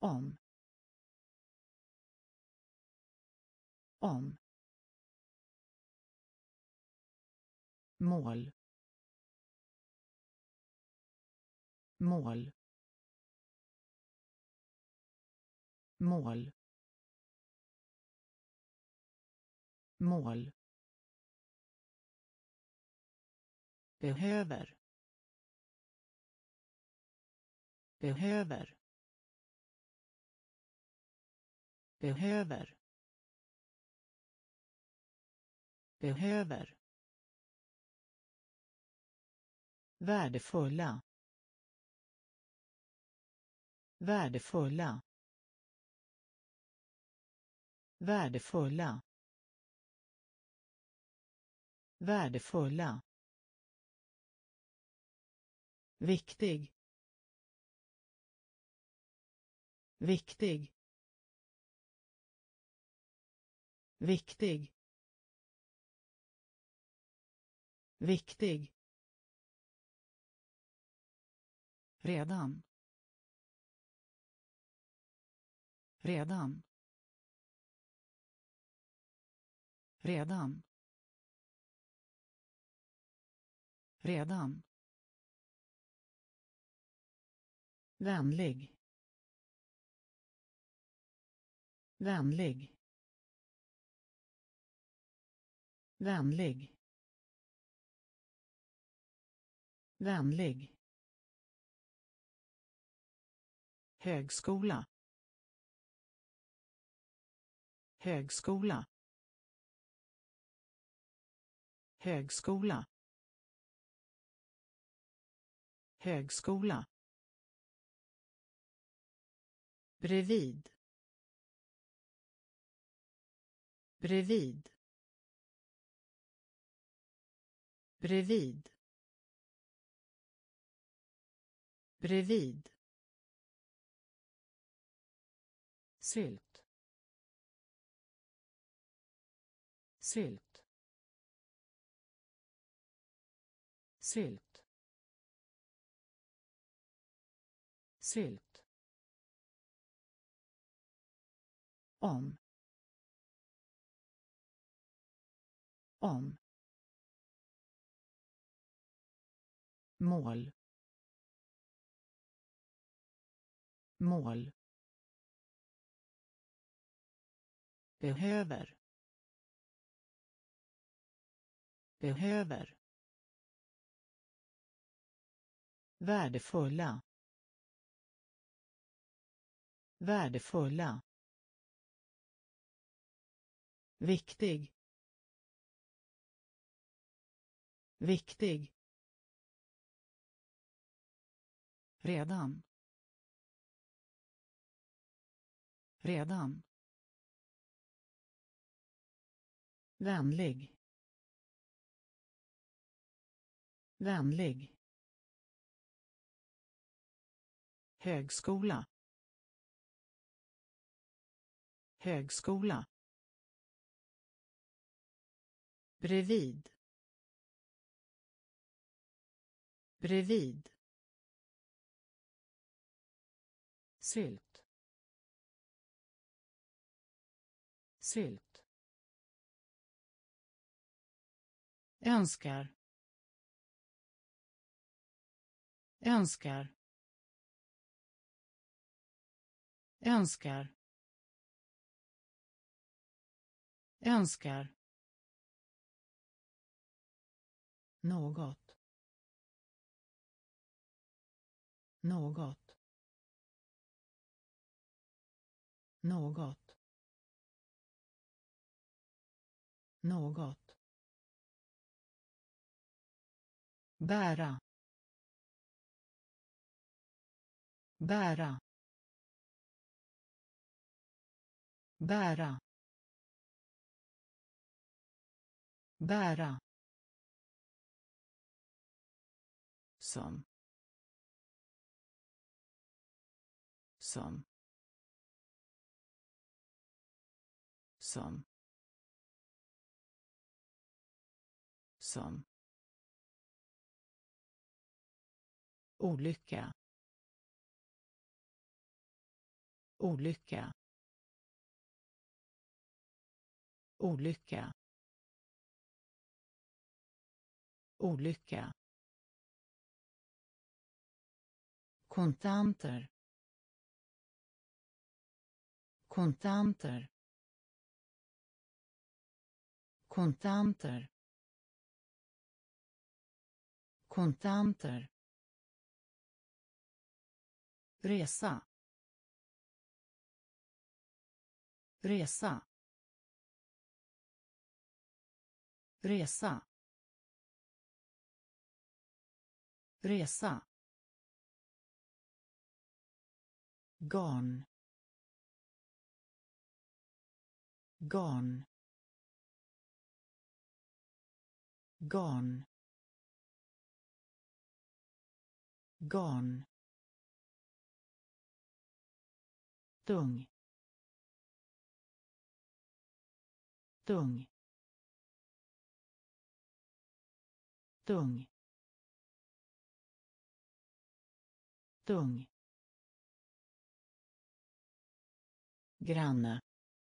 om om mål mål mål mål behöver behöver behöver behöver värdefulla värdefulla värdefulla värdefulla viktig viktig viktig viktig redan redan redan redan vänlig vänlig vänlig vänlig högskola högskola högskola högskola bredvid bredvid bredvid bredvid sylt sylt sylt sylt om mål mål behöver behöver värdefulla värdefulla viktig viktig redan redan vänlig vänlig högskola högskola bredvid bredvid sylt sylt önskar önskar önskar önskar något något något något bära bära bära bära som som som som olycka olycka, olycka, olycka, kontanter, kontanter, kontanter, kontanter, resa, resa, resa, resa, garn, garn, garn, garn, tung, tung, tung, tung, granne,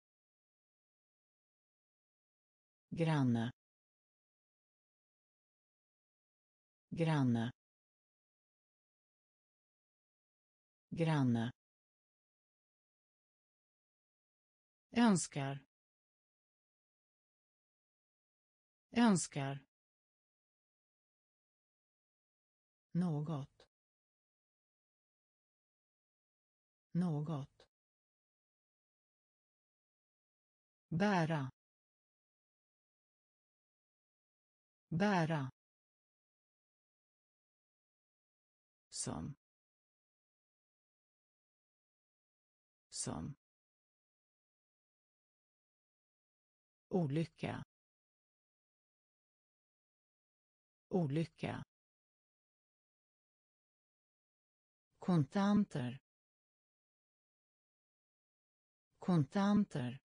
granne, granne, granne, önskar, önskar, något, något, bära, bära, som, som, olycka, olycka, kontanter, kontanter,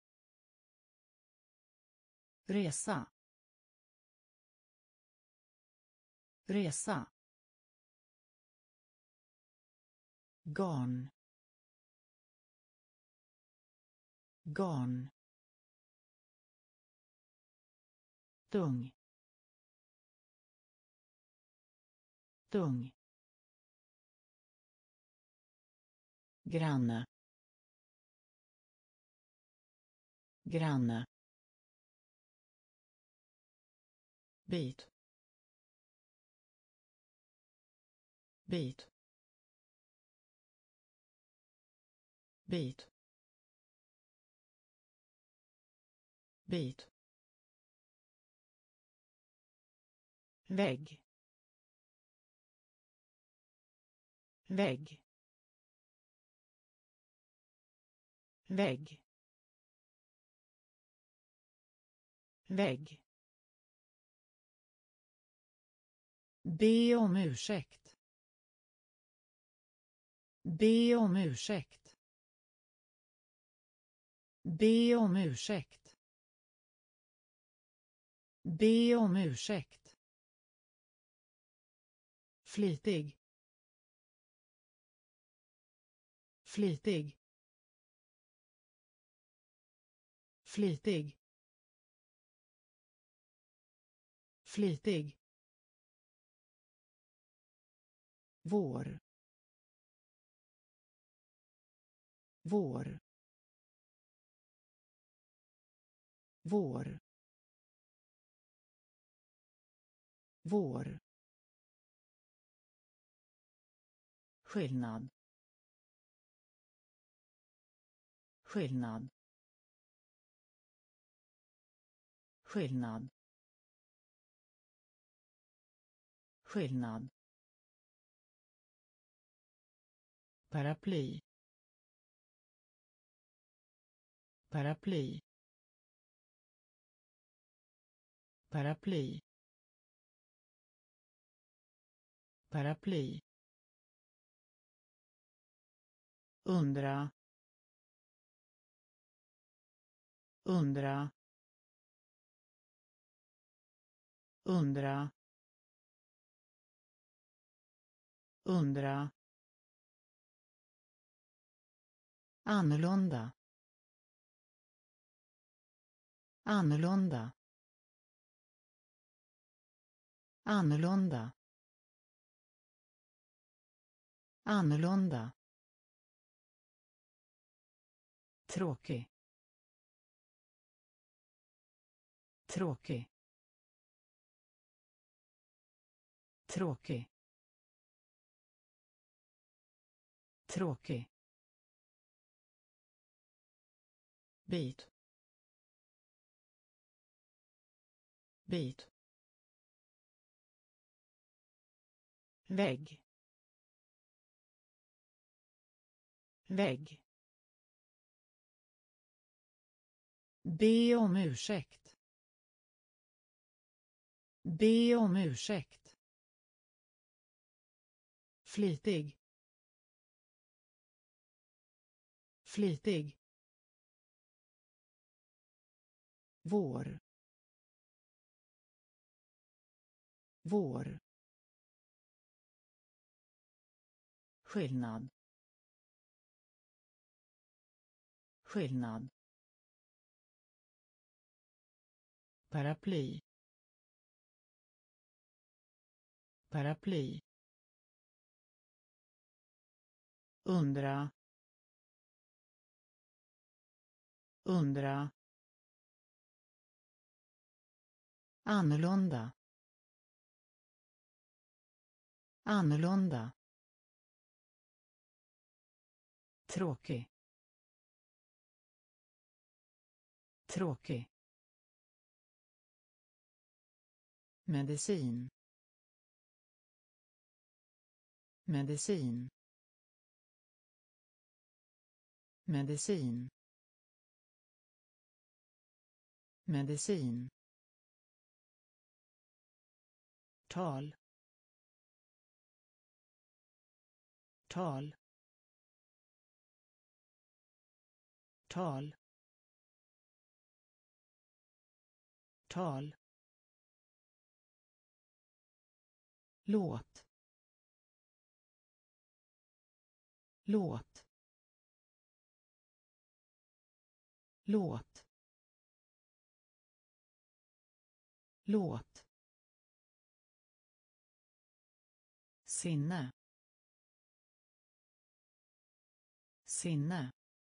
resa, resa, garn, garn, tung, tung, granne, granne, bit, bit, bit, bit, vägg, vägg, vägg, vägg, be om ursäkt, be om ursäkt, be om ursäkt, be om ursäkt, flitig, flitig, flitig, flitig, vår, vår, vår, vår, skillnad, skillnad, skillnad, skillnad, paraply, paraply, paraply, paraply, undra, undra, undra, undra, annorlunda, annorlunda, annorlunda, annorlunda, tråkig, tråkig, tråkig, tråkig, bit, bit, vägg, vägg, be om ursäkt, be om ursäkt, flitig, flitig, vår, vår, skillnad, skillnad, paraply, paraply, undra, undra, annorlunda, annorlunda, tråkig, tråkig, medicin, medicin, medicin, medicin, tal, tal, tal, tal, låt, låt, låt, låt, sinne, sinne,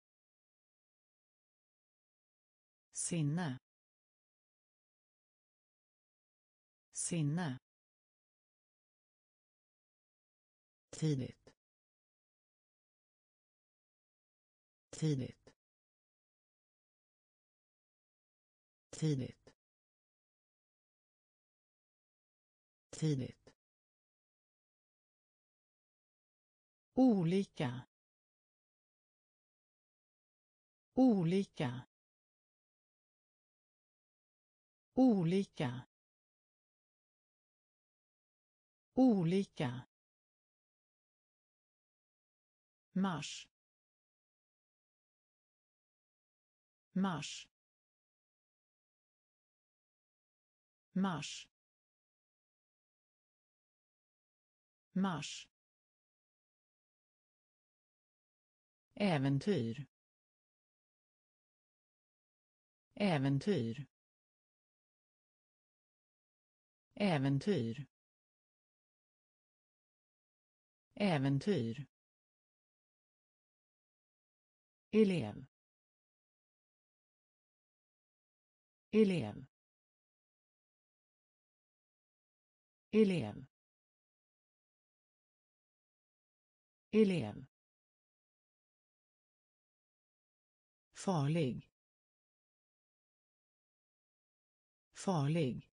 sinne, sinne, tidigt, tidigt, tidigt, tidigt, olika, olika, olika, olika, mars, mars, mars, mars, äventyr, äventyr, äventyr, äventyr, elev, elev, elev, elev, farlig, farlig,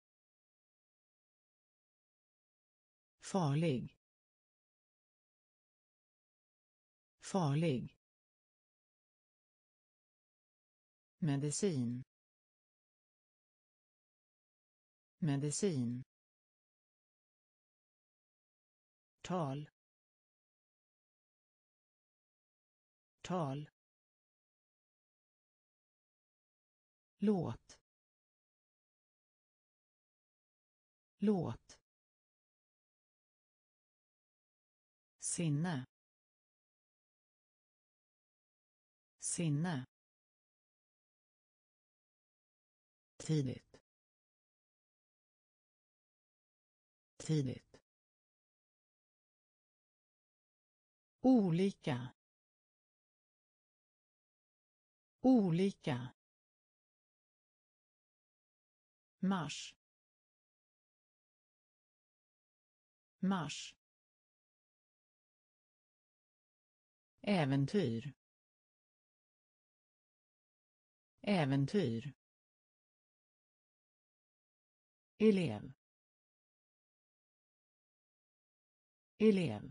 farlig, farlig, medicin, medicin, tal, tal, låt, låt, sinne, sinne, tidigt, tidigt, olika, olika, mars, mars, äventyr, äventyr, elev, elev,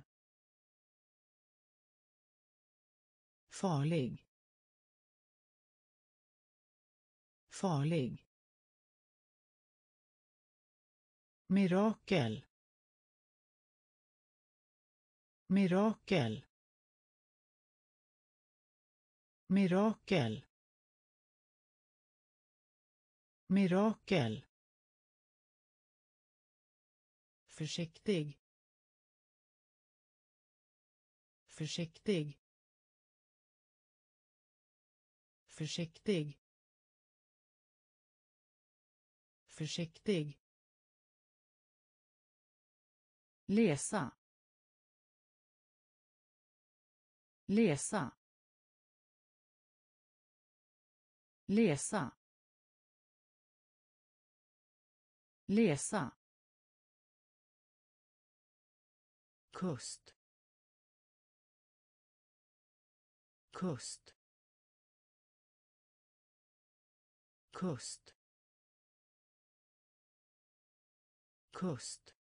farlig, farlig, mirakel, mirakel, mirakel, mirakel, försiktig, försiktig, försiktig, försiktig, läsa, läsa, läsa, läsa, kust, kust, kust, kust,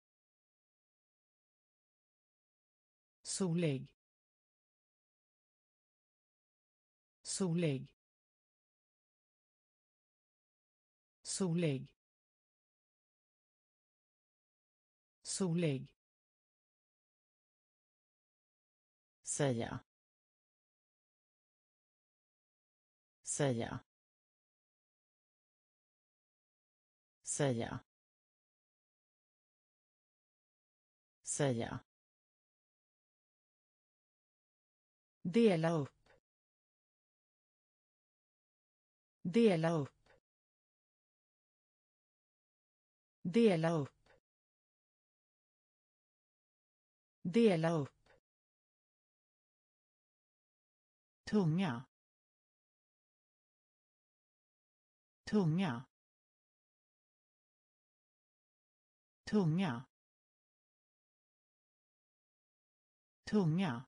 solig, solig, solig, solig, säga, säga, säga, säga, dela upp, dela upp, dela upp, dela upp, tunga, tunga, tunga, tunga,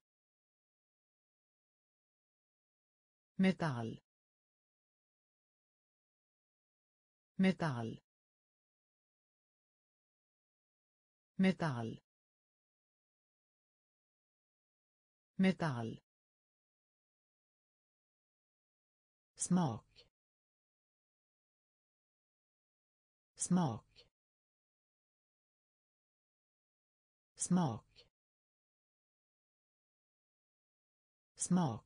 metall, metall, metall, metall, smak, smak, smak, smak,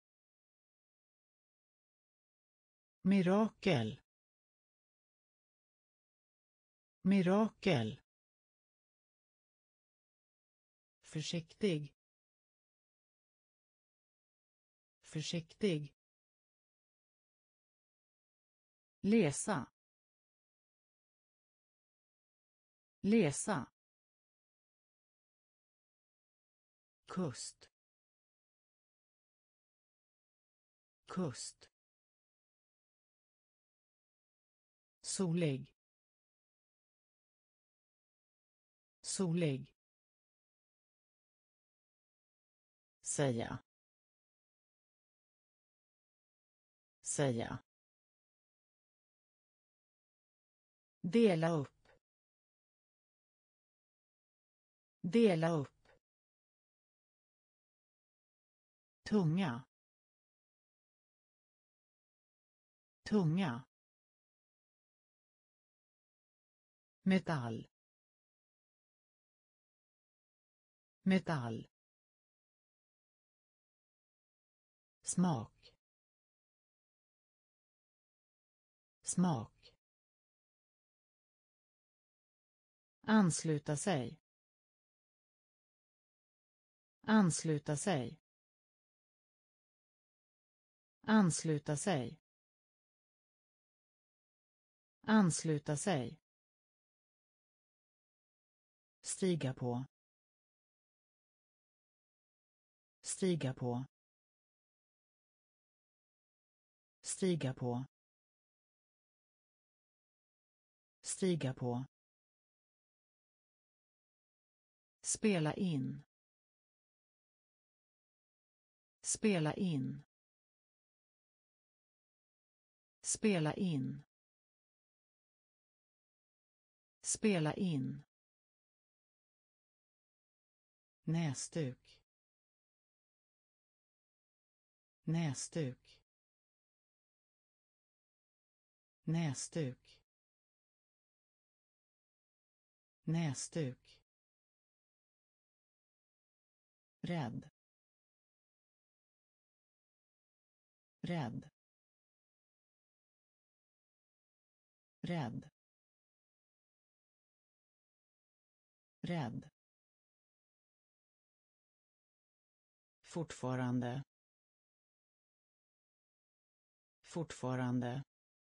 mirakel, mirakel, försiktig, försiktig, läsa, läsa, kust, kust, solig, solig, säga, säga, dela upp, dela upp, tunga, tunga, metall, metall, smak, smak, ansluta sig, ansluta sig, ansluta sig, ansluta sig, stiga på, stiga på, stiga på, stiga på, spela in, spela in, spela in, spela in, näsduk, näsduk, näsduk, näsduk, rädd, rädd, rädd, rädd, fortfarande, fortfarande,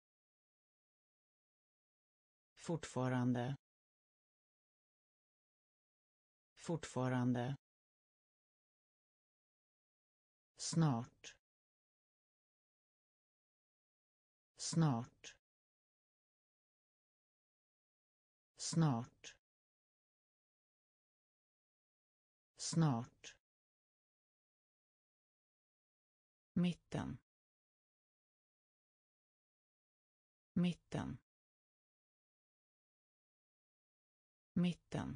fortfarande, fortfarande, snart, snart, snart, snart, mitten, mitten, mitten,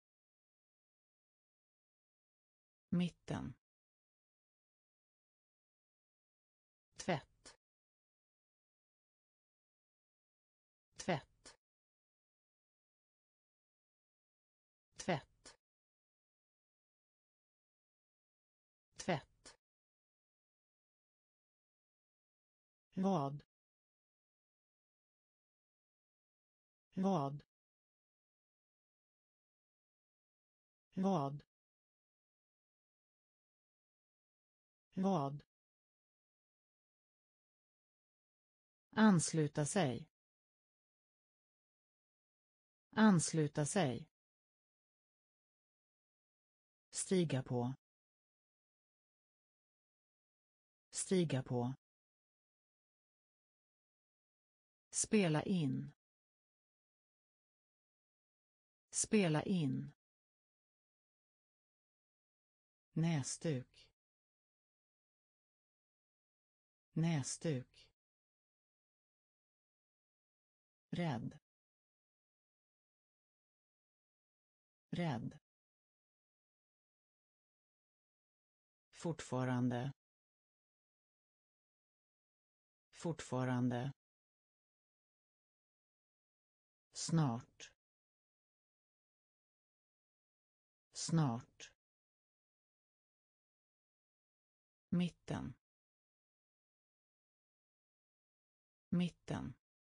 mitten, tvätt, tvätt, tvätt, tvätt, vad, vad, vad, vad, ansluta sig, ansluta sig, stiga på, stiga på, spela in, spela in, näsduk, näsduk, rädd, rädd, fortfarande, fortfarande, snart, snart, mitten, mitten,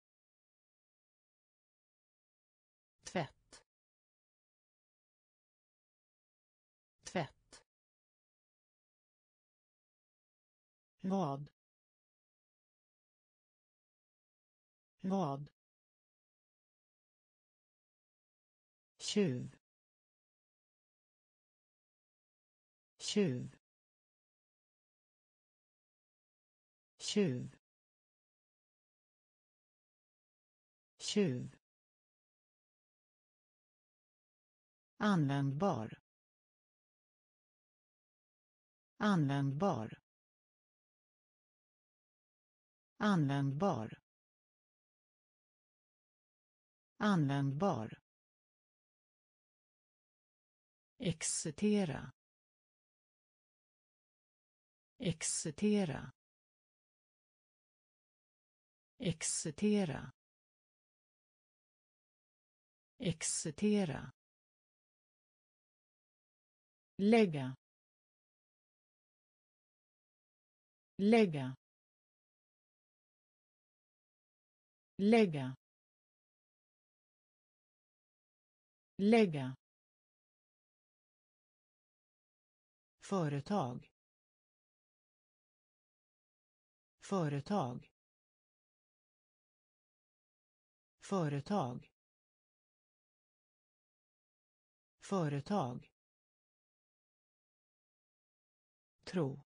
tvätt, tvätt, vad, vad, tjuv, tjuv, tjuv, tjuv, användbar, användbar, användbar, användbar, excitera, excitera, excitera, excitera, lägga, lägga, lägga, lägga, företag, företag, företag, företag, tro,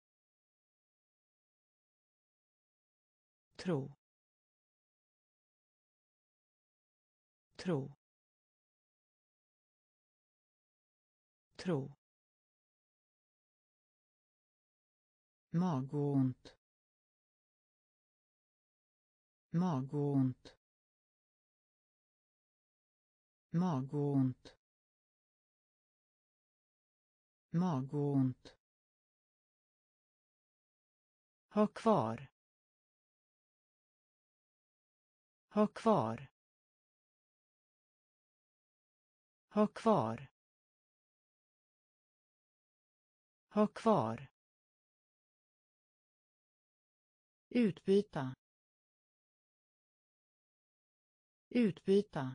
tro, tro, tro, magont, magont, magont, magont, ha kvar, ha kvar, ha kvar, ha kvar, utbyta, utbyta,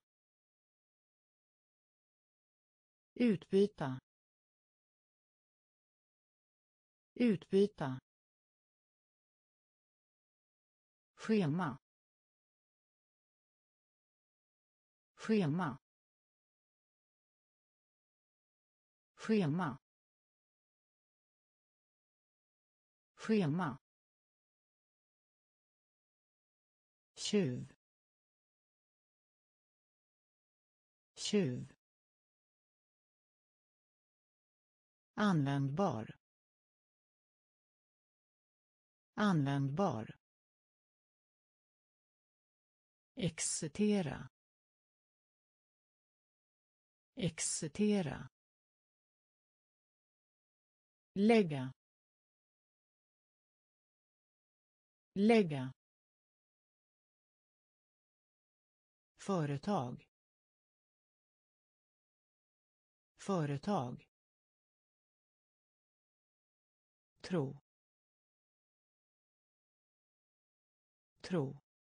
utbyta, utbyta, schema, schema, schema, schema, tjuv, tjuv, användbar, användbar, excitera, excitera, lägga, lägga, företag, företag, tro, tro,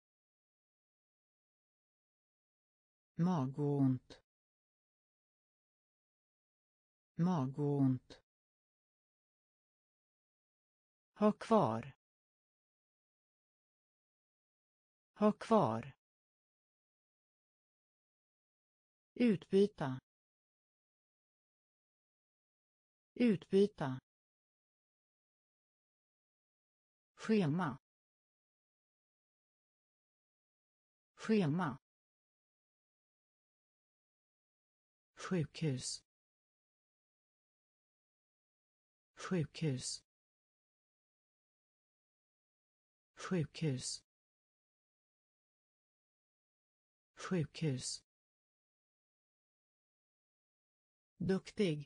magont, magont, ha kvar, ha kvar, utbyta, utbyta, schema, schema, sjukhus, sjukhus, sjukhus, sjukhus, duktig,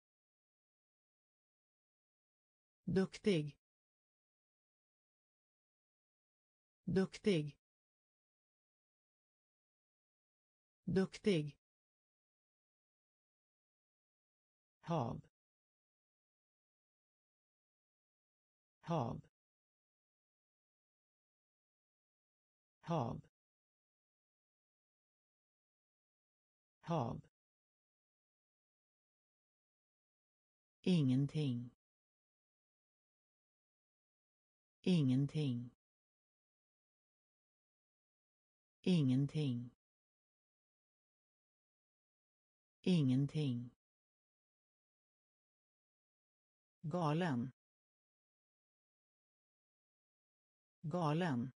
duktig, duktig, duktig, hav, hav, hav, hav, ingenting, ingenting, ingenting, ingenting, galen, galen,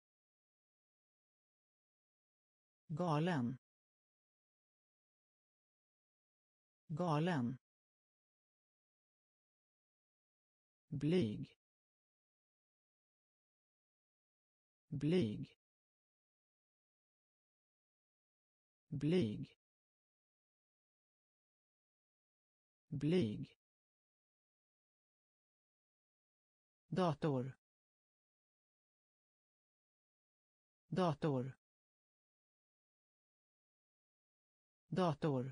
galen, galen, blyg, blyg, blyg, blyg, dator, dator, dator,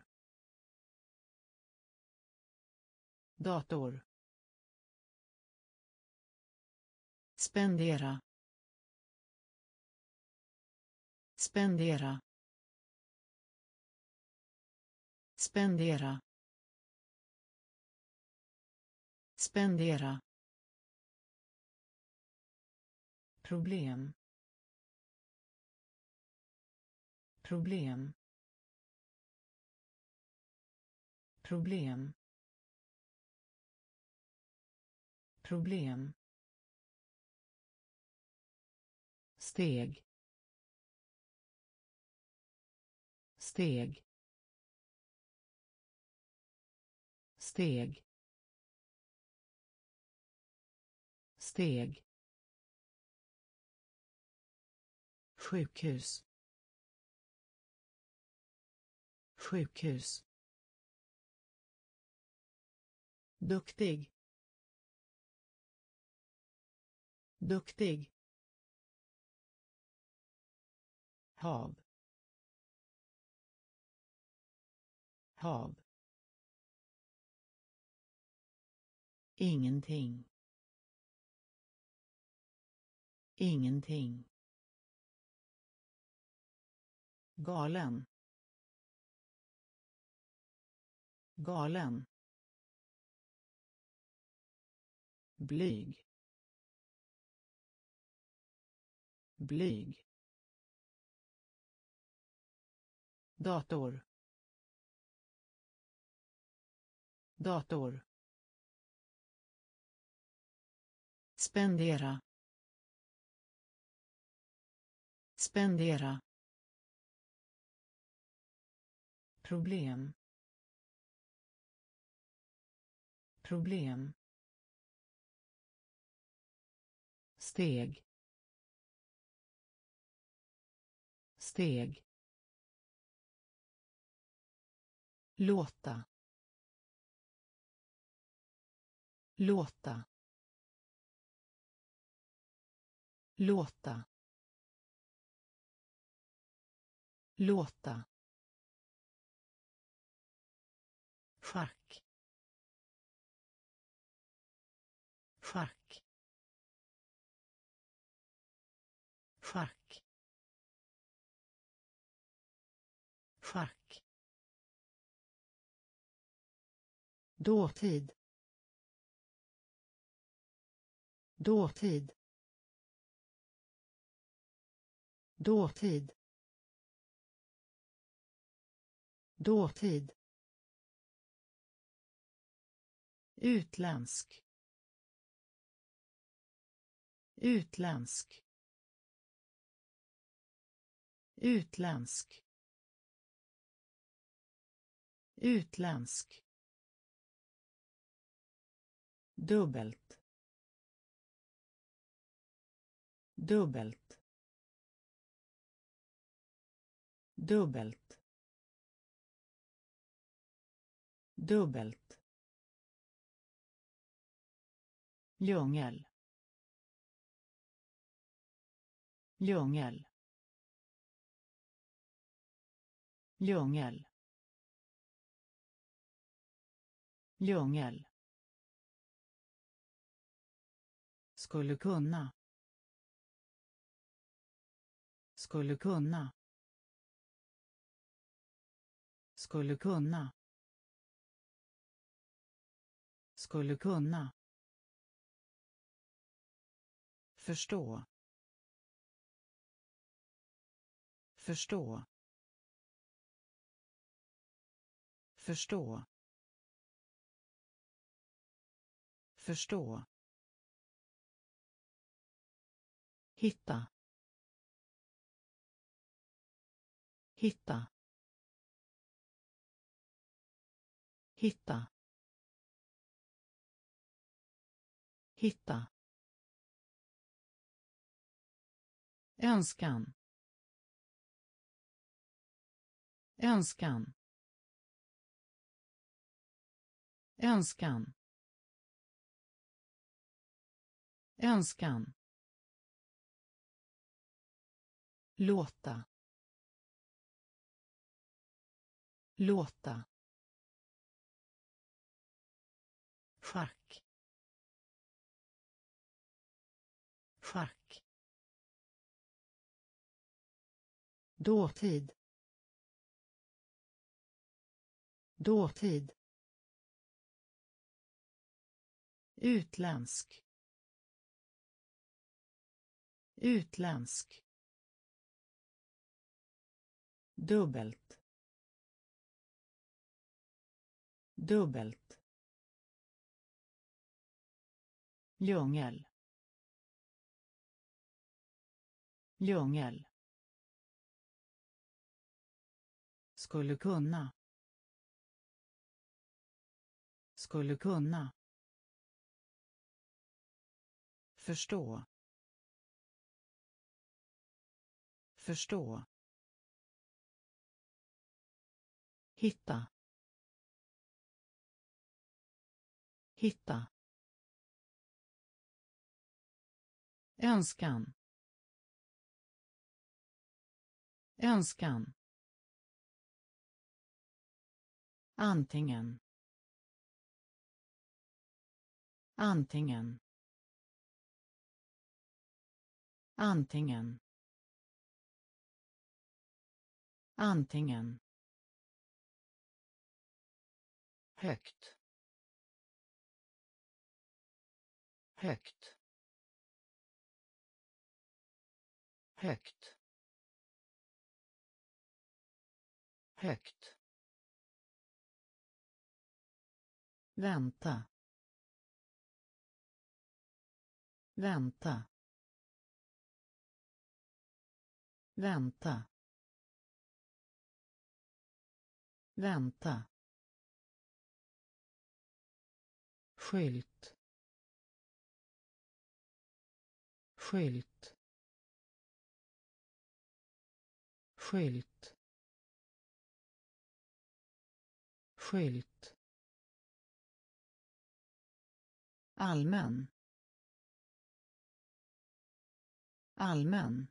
dator, spendera, spendera, spendera, spendera, problem, problem, problem, problem, steg, steg, steg, steg, sjukhus, sjukhus, duktig, duktig, hav, hav, ingenting, ingenting, galen, galen, blyg, blyg, dator, dator, spendera, spendera, problem, problem, steg, steg, låta, låta, låta, låta, schack, schack, schack, schack, dåtid, dåtid, dåtid, dåtid, utländsk, utländsk, utländsk, utländsk, dubbelt, dubbelt, dubbelt, dubbelt, djungel, djungel, djungel, djungel, skulle kunna, skulle kunna, skulle kunna, skulle kunna, förstå, förstå, förstå, förstå, hitta, hitta, hitta, hitta, önskan, önskan, önskan, önskan, låta, låta, schack, schack, dåtid, dåtid, utländsk, Utländsk. Dubbelt. Dubbelt. Djungel. Djungel. Skulle kunna. Skulle kunna. Förstå. Förstå. Hitta. Hitta. Önskan. Önskan. Antingen. Antingen. Antingen. Antingen. Högt. Högt. Högt. Högt. Vänta. Vänta. Vänta. Vänta. Skylt. Skylt. Skylt. Skylt. Allmän. Allmän.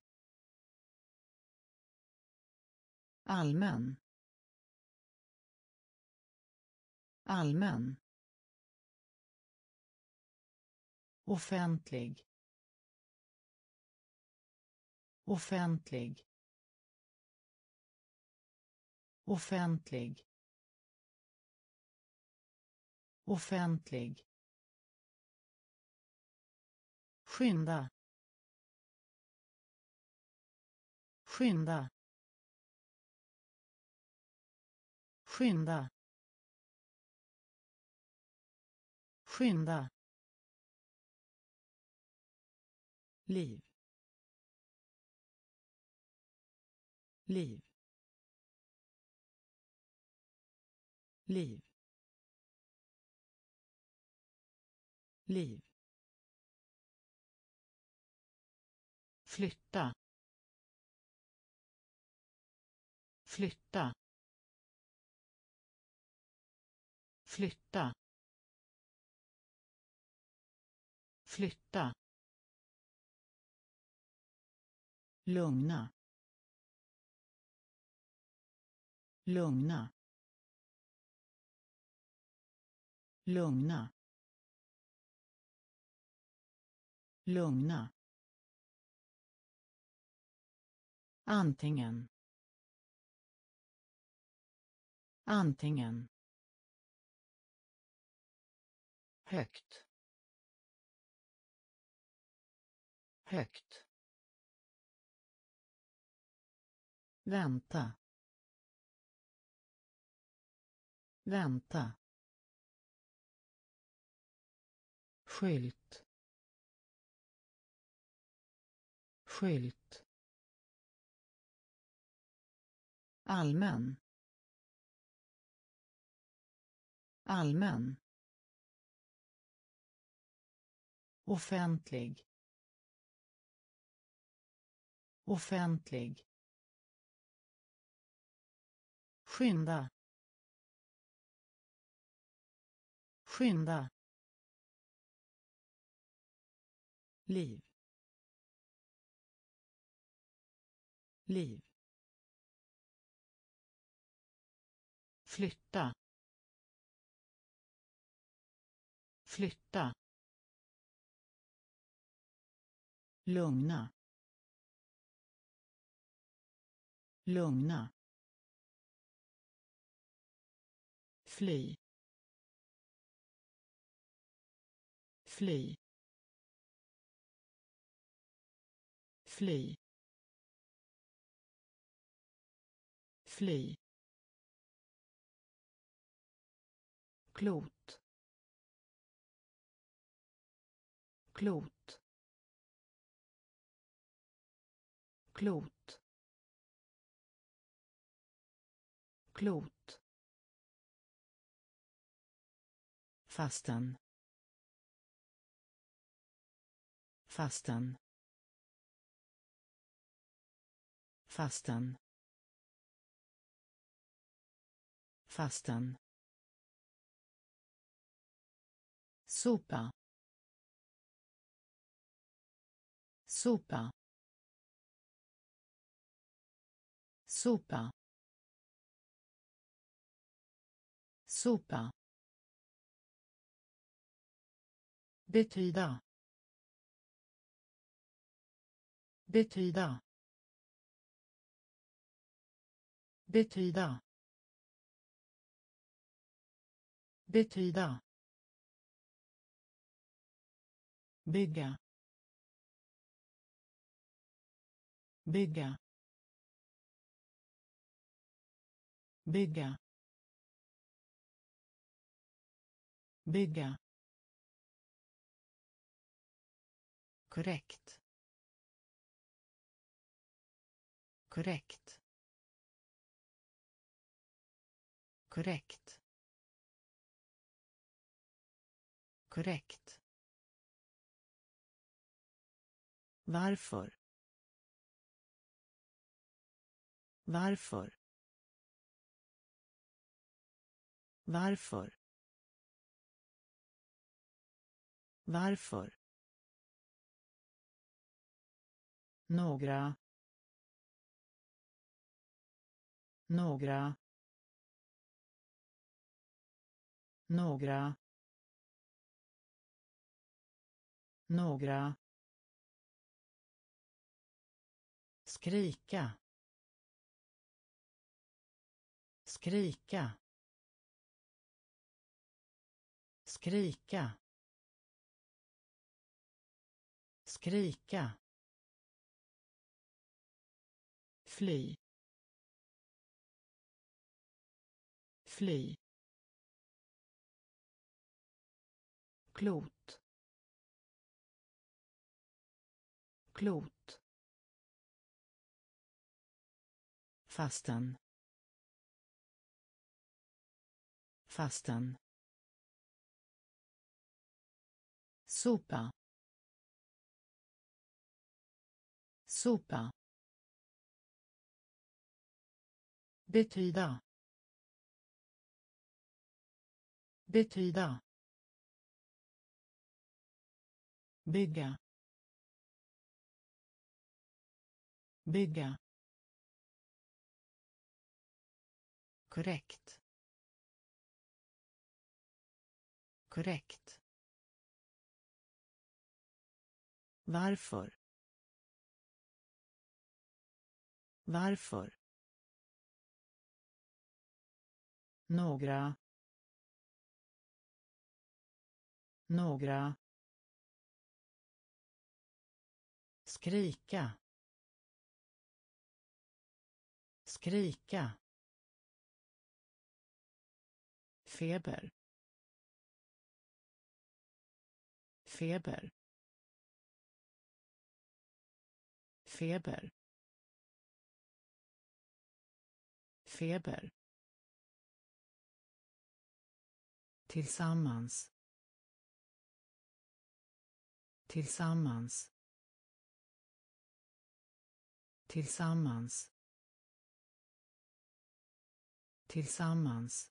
Allmän. Allmän. Offentlig. Offentlig. Offentlig. Offentlig. Skynda. Skynda. Skynda. Skynda. Liv. Liv. Liv. Liv. Flytta. Flytta. Flytta. Flytta. Lugna. Lugna. Lugna. Lugna. Antingen. Antingen. Högt. Högt. Vänta. Vänta. Skylt. Skylt. Allmän. Allmän. Offentlig. Offentlig. Skynda. Skynda. Liv. Liv. Flytta. Flytta. Lugna. Lugna. Fly. Fly. fly, fly, klot, klot, klot, klot, fastan, fastan, fastan, fastan, sopa, sopa, sopa, sopa, betyda, betyda, betyda, betyda, bygga, bygga, bygga, bygga, korrekt, korrekt, korrekt, korrekt, varför, varför, varför, varför, några, några, några, några, skrika, skrika, skrika, skrika, fly, fly, klot, klot, fastan, fastan, sopa, sopa, betyda, betyda, bygga, bygga, korrekt, korrekt, varför, varför, några, några, skrika, skrika, feber, feber, feber, feber, tillsammans, tillsammans, tillsammans, tillsammans,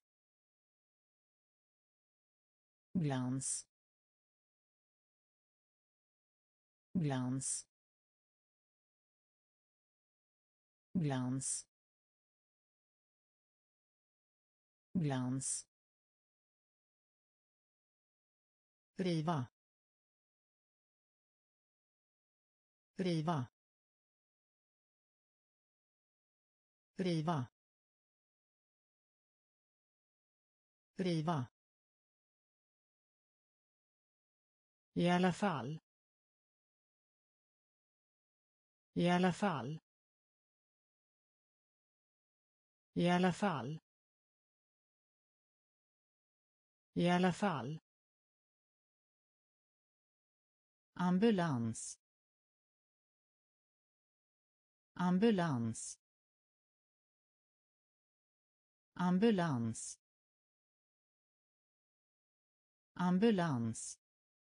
glans, glans, glans, glans, riva, riva, riva, riva, i alla fall, I alla fall. I alla fall. I alla fall. Ambulans. Ambulans. Ambulans. Ambulans.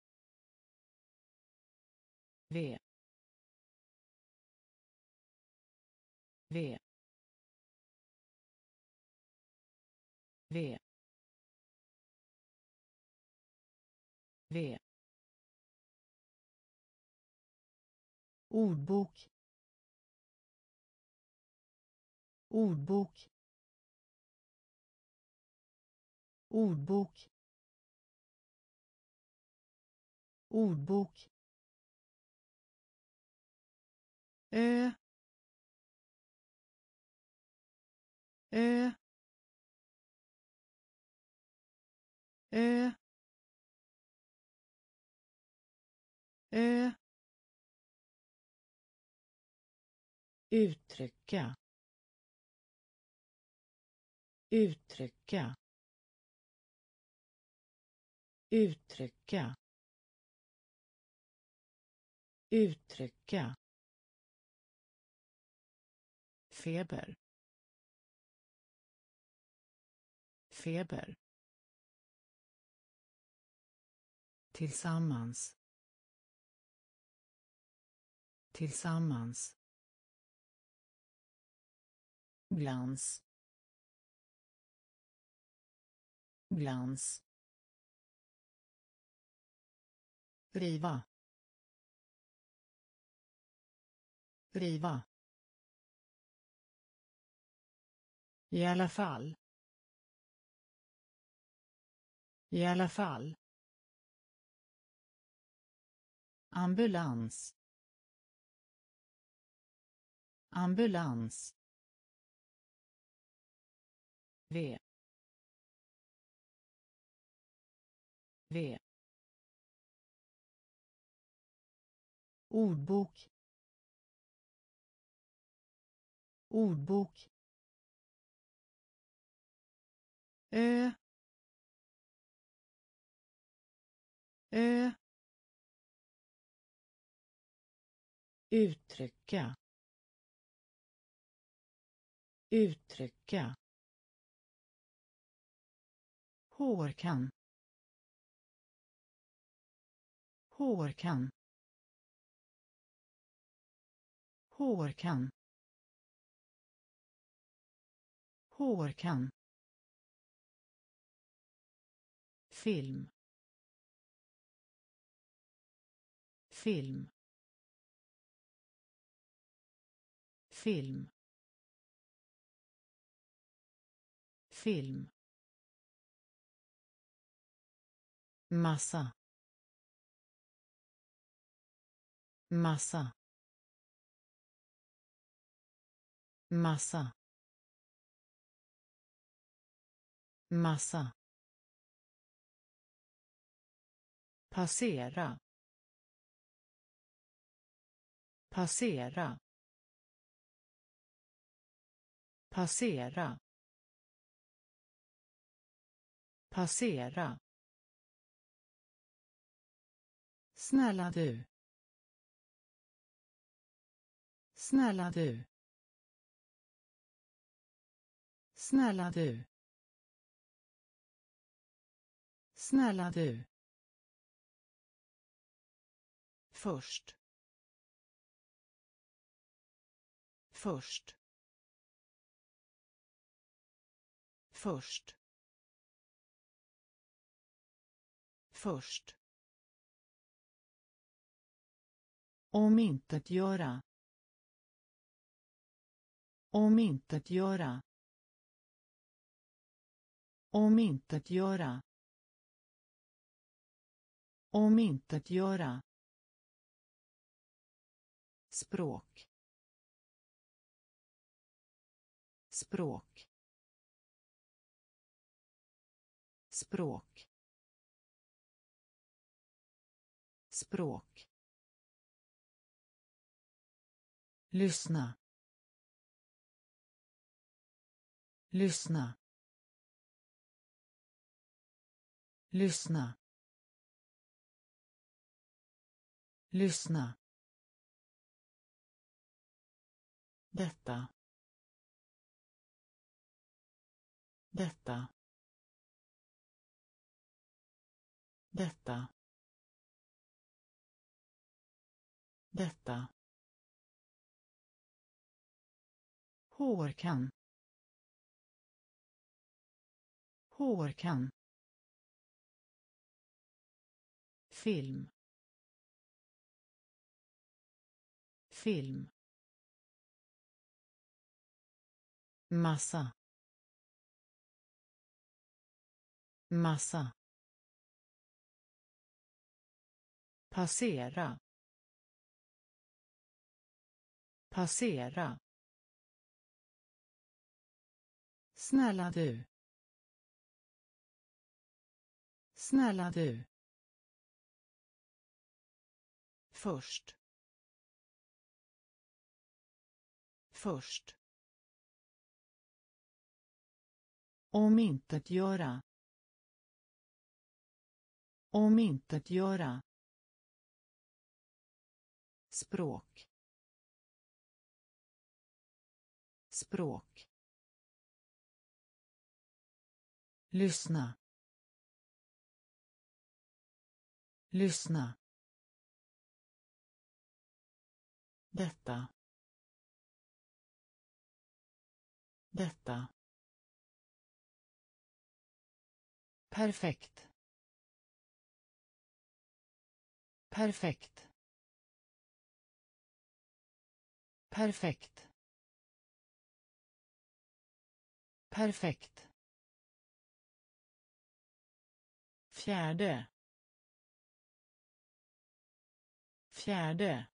V. V. V. V. Ordbok. Ordbok. Ordbok. Ordbok. Ö. Ö. Ö. Ö. Uttrycka. Uttrycka. Uttrycka. Uttrycka. Feber. Feber. Tillsammans. Tillsammans. Glans. Glans. Riva. Riva. I alla fall. I alla fall. Ambulans. Ambulans. V. V. Ordbok. Ordbok. Ö. Ö. Uttrycka. Uttrycka. Hårkam. Hårkam. Hårkam. Hårkam. Film. Film. Film. Film. Massa. Massa. Massa. Massa. Passera. Passera. Passera. Passera. Snälla du. Snälla du. Snälla du. Snälla du. Först. Först. Först. Först. Omintetgöra. Omintetgöra. Omintetgöra. Omintetgöra. Språk. Språk. Språk. Språk. Lyssna. Lyssna. Lyssna. Lyssna. Detta. Detta. Detta. Detta. Hårkam. Hårkam. Film. Film. Massa. Massa. Passera. Passera. Snälla du. Snälla du. Först. Först. Omintetgöra. Omintetgöra. Språk. Språk. Lyssna. Lyssna. Detta. Detta. Perfekt. Perfekt. Perfekt. Perfekt. Fjärde. Fjärde.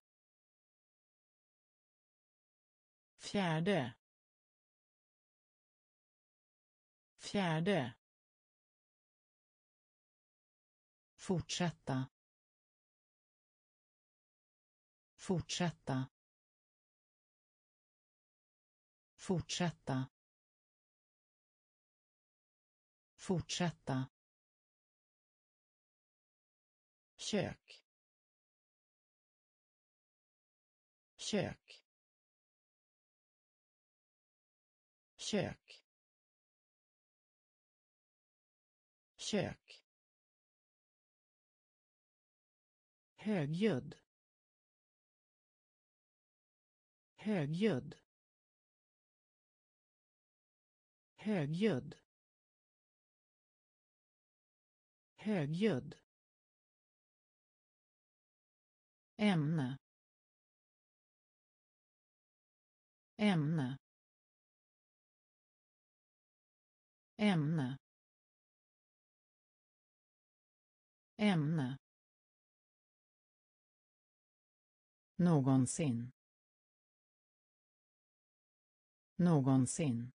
Fjärde. Fjärde. Fortsätta. Fortsätta. Fortsätta. Fortsätta. Kök. Kök. Kök. Kök. Högljudd. Högljudd. Högljudd. Högljudd. Ämne. Ämne. Ämne. Ämne. Någonsin. Någonsin.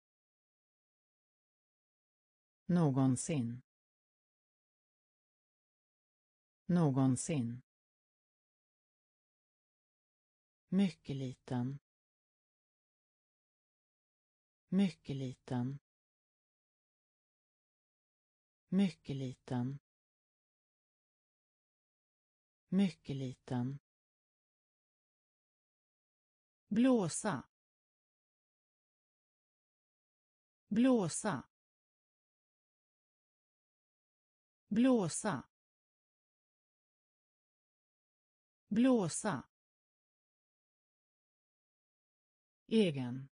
Någonsin. Någonsin. Mycket liten. Mycket liten. Mycket liten. Mycket liten. Blåsa. Blåsa. Blåsa. Blåsa. Egen.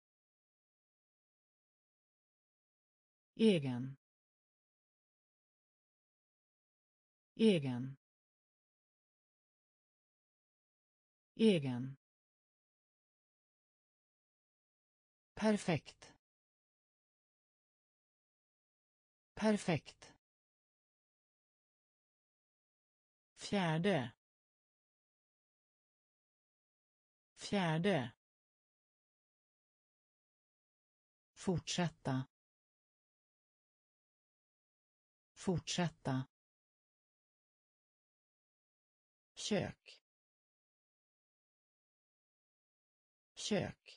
Egen. Egen. Egen. Perfekt. Perfekt. Fjärde. Fjärde. Fortsätta. Fortsätta. Kök. kök,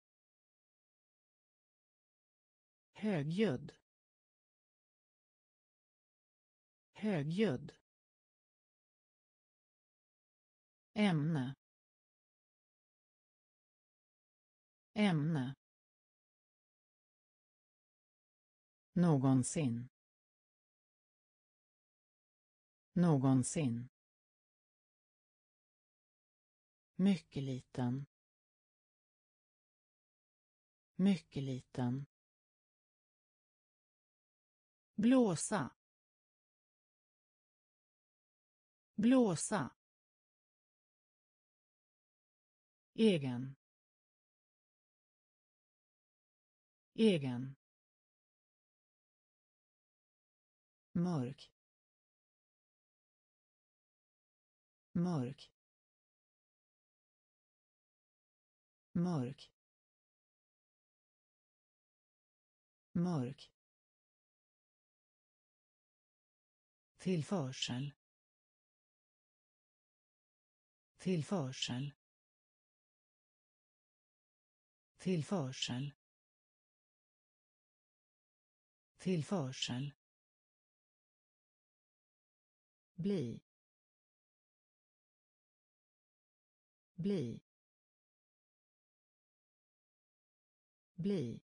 högljudd, högljudd, ämne, ämne, någonsin, någonsin, mycket liten, mycket liten, blåsa, blåsa, egen, egen, mörk, mörk, mörk, mörk, tillförsel, tillförsel, tillförsel, tillförsel, bli, bli, bli,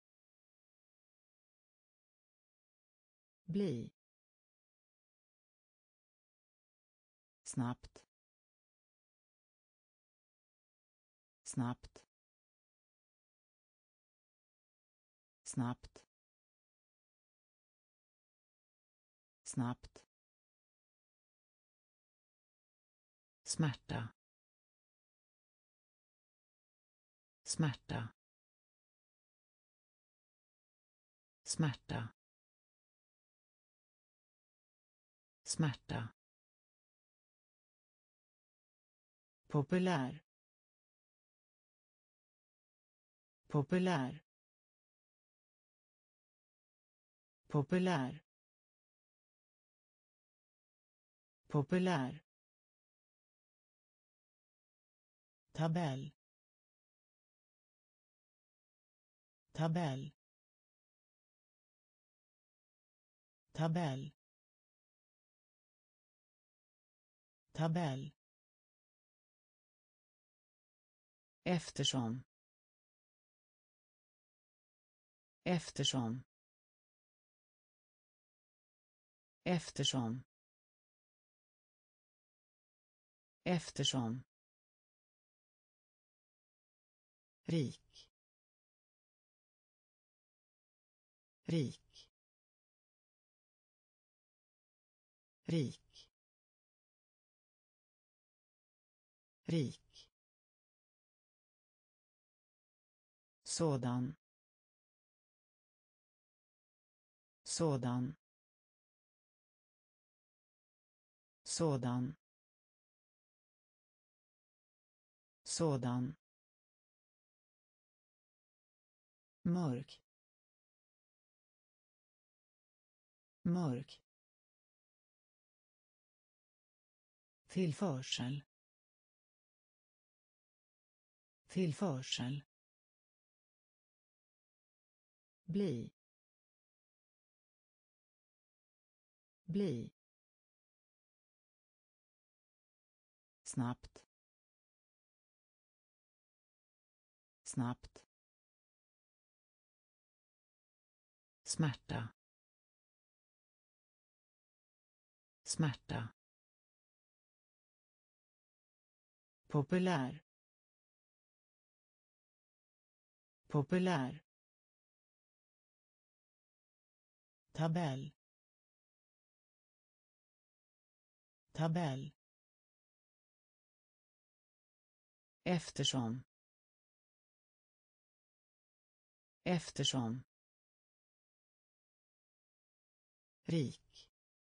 bli, snabbt, snabbt, snabbt, snabbt, smärta, smärta, smärta, smärta, populär, populär, populär, populär, tabell, tabell, tabell, tabell, eftersom, eftersom, eftersom, eftersom, rik, rik, rik, rik, sådan, sådan, sådan, sådan, mörk, mörk, tillförsel, tillförsel, bli, bli, snabbt, snabbt, smärta, smärta, populär, populär, tabell, tabell, eftersom, eftersom, rik,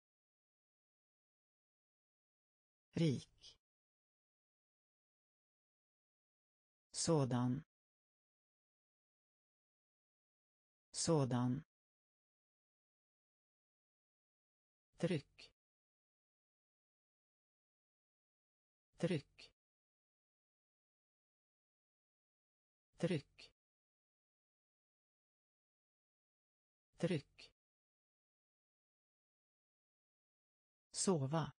rik, sådan, sådan, tryck, tryck, tryck, tryck, sova,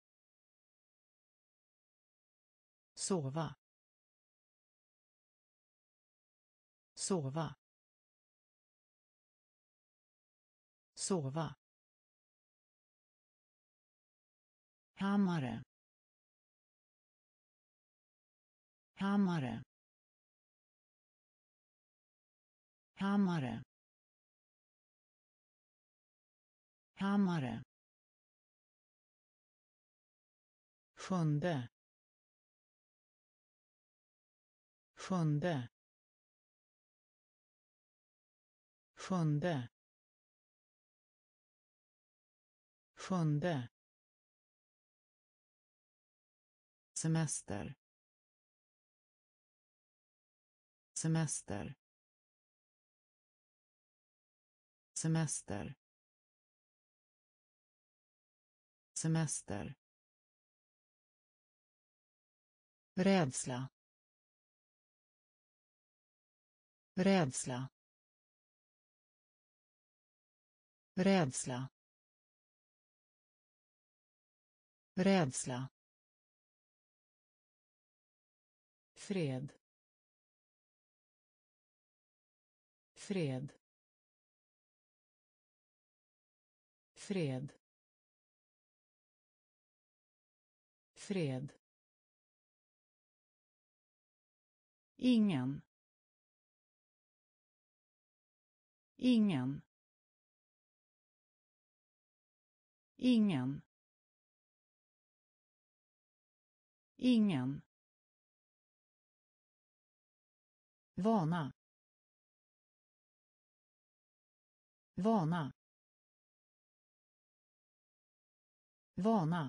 sova, sova, sova, hammare, hammare, hammare, hammare, sjunde, sjunde, sjunde, sjunde, semester, semester, semester, semester, rädsla, rädsla, rädsla, rädsla, fred, fred, fred, fred, ingen, ingen, ingen, ingen, vana, vana, vana,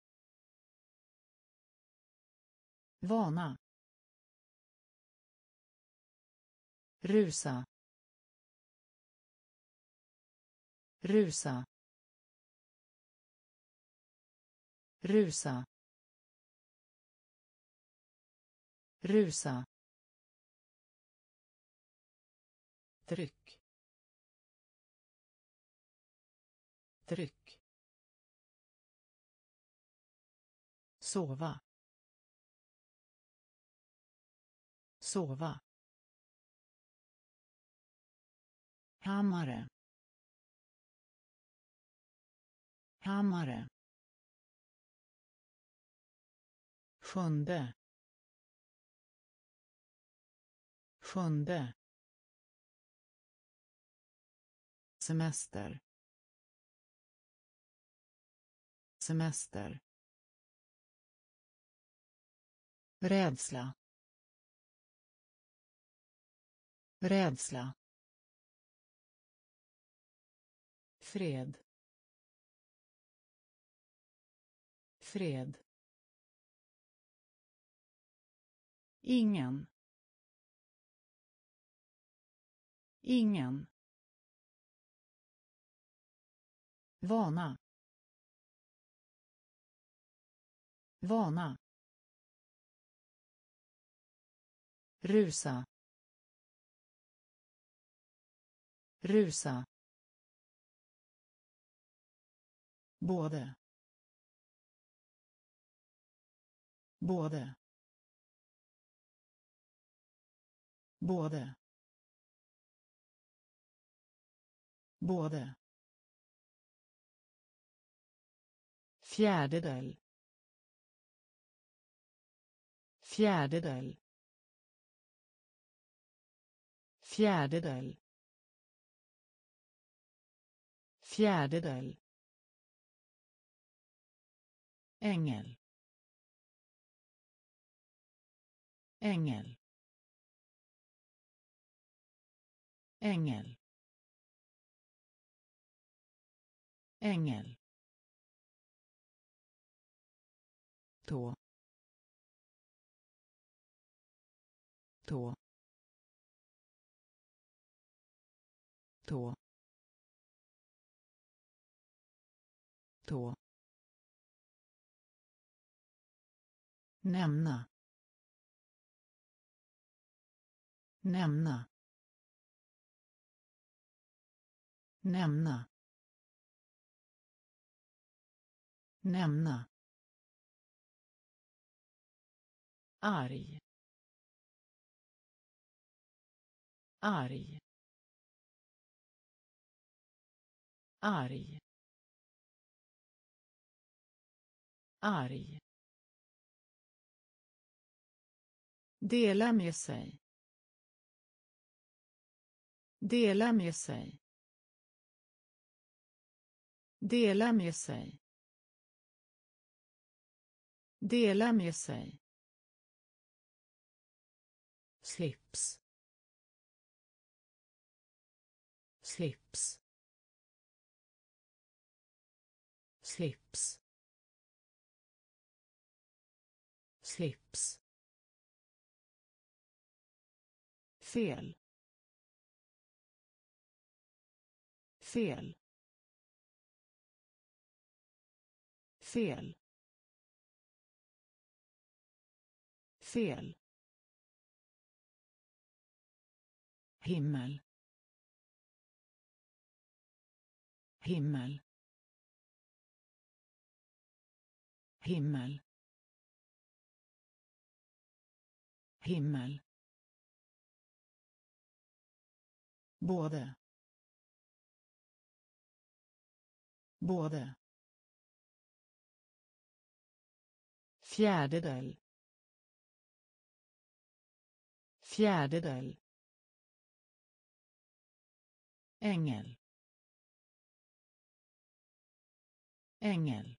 vana, rusa, rusa, rusa, rusa, tryck, tryck, sova, sova, hammare, hammare, sjunde, sjunde, semester, semester, rädsla, rädsla, fred, fred, ingen, ingen, vana, vana, rusa, rusa, både, både, både, både, fjärdedel, fjärdedel, fjärdedel, fjärdedel, ängel, ängel, ängel, ängel, tå, tå, tå, tå, nämna, nämna, nämna, nämna, arg, arg, arg, arg, dela med sig, dela med sig, dela med sig, dela med sig, slips, slips, slips, slips, fel, fel, fel, fel, himmel, himmel, himmel, himmel, både, både, fjärdedel, fjärdedel, ängel, ängel,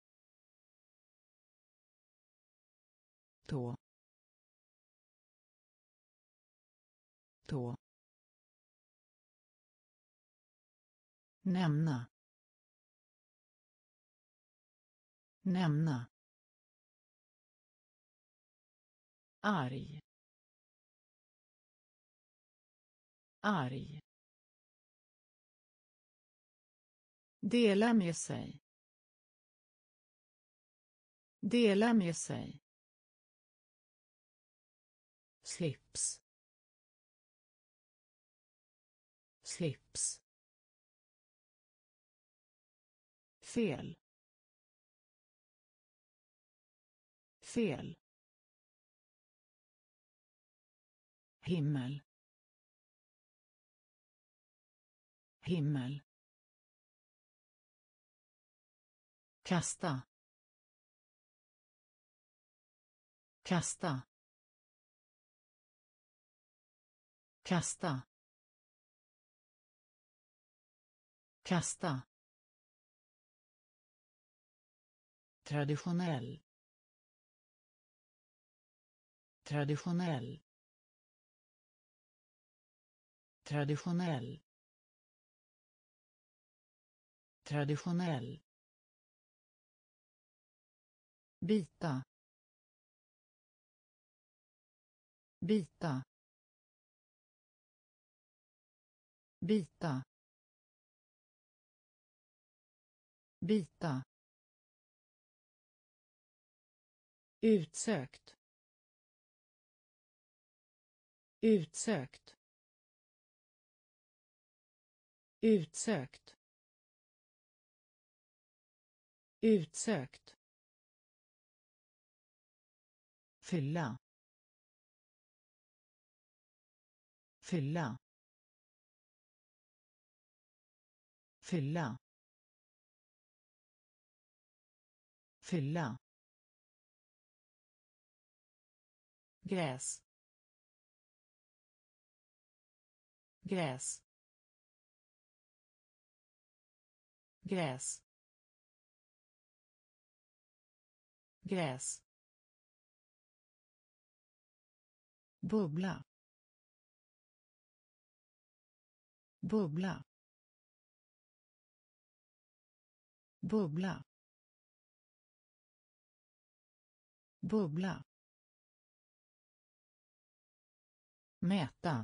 tå, tå, nämna, nämna, arg, arg, dela med sig, dela med sig, slips, slips, fel, fel, himmel, himmel, kasta, kasta, kasta, kasta, traditionell, traditionell, traditionell, traditionell, bita, bita, bita, bita, utsökt, utsökt, utsökt, utsökt, fylla, fylla, fylla, fylla, gräs, gräs, gräs, gräs, bubbla, bubbla, bubbla, bubbla, mäta,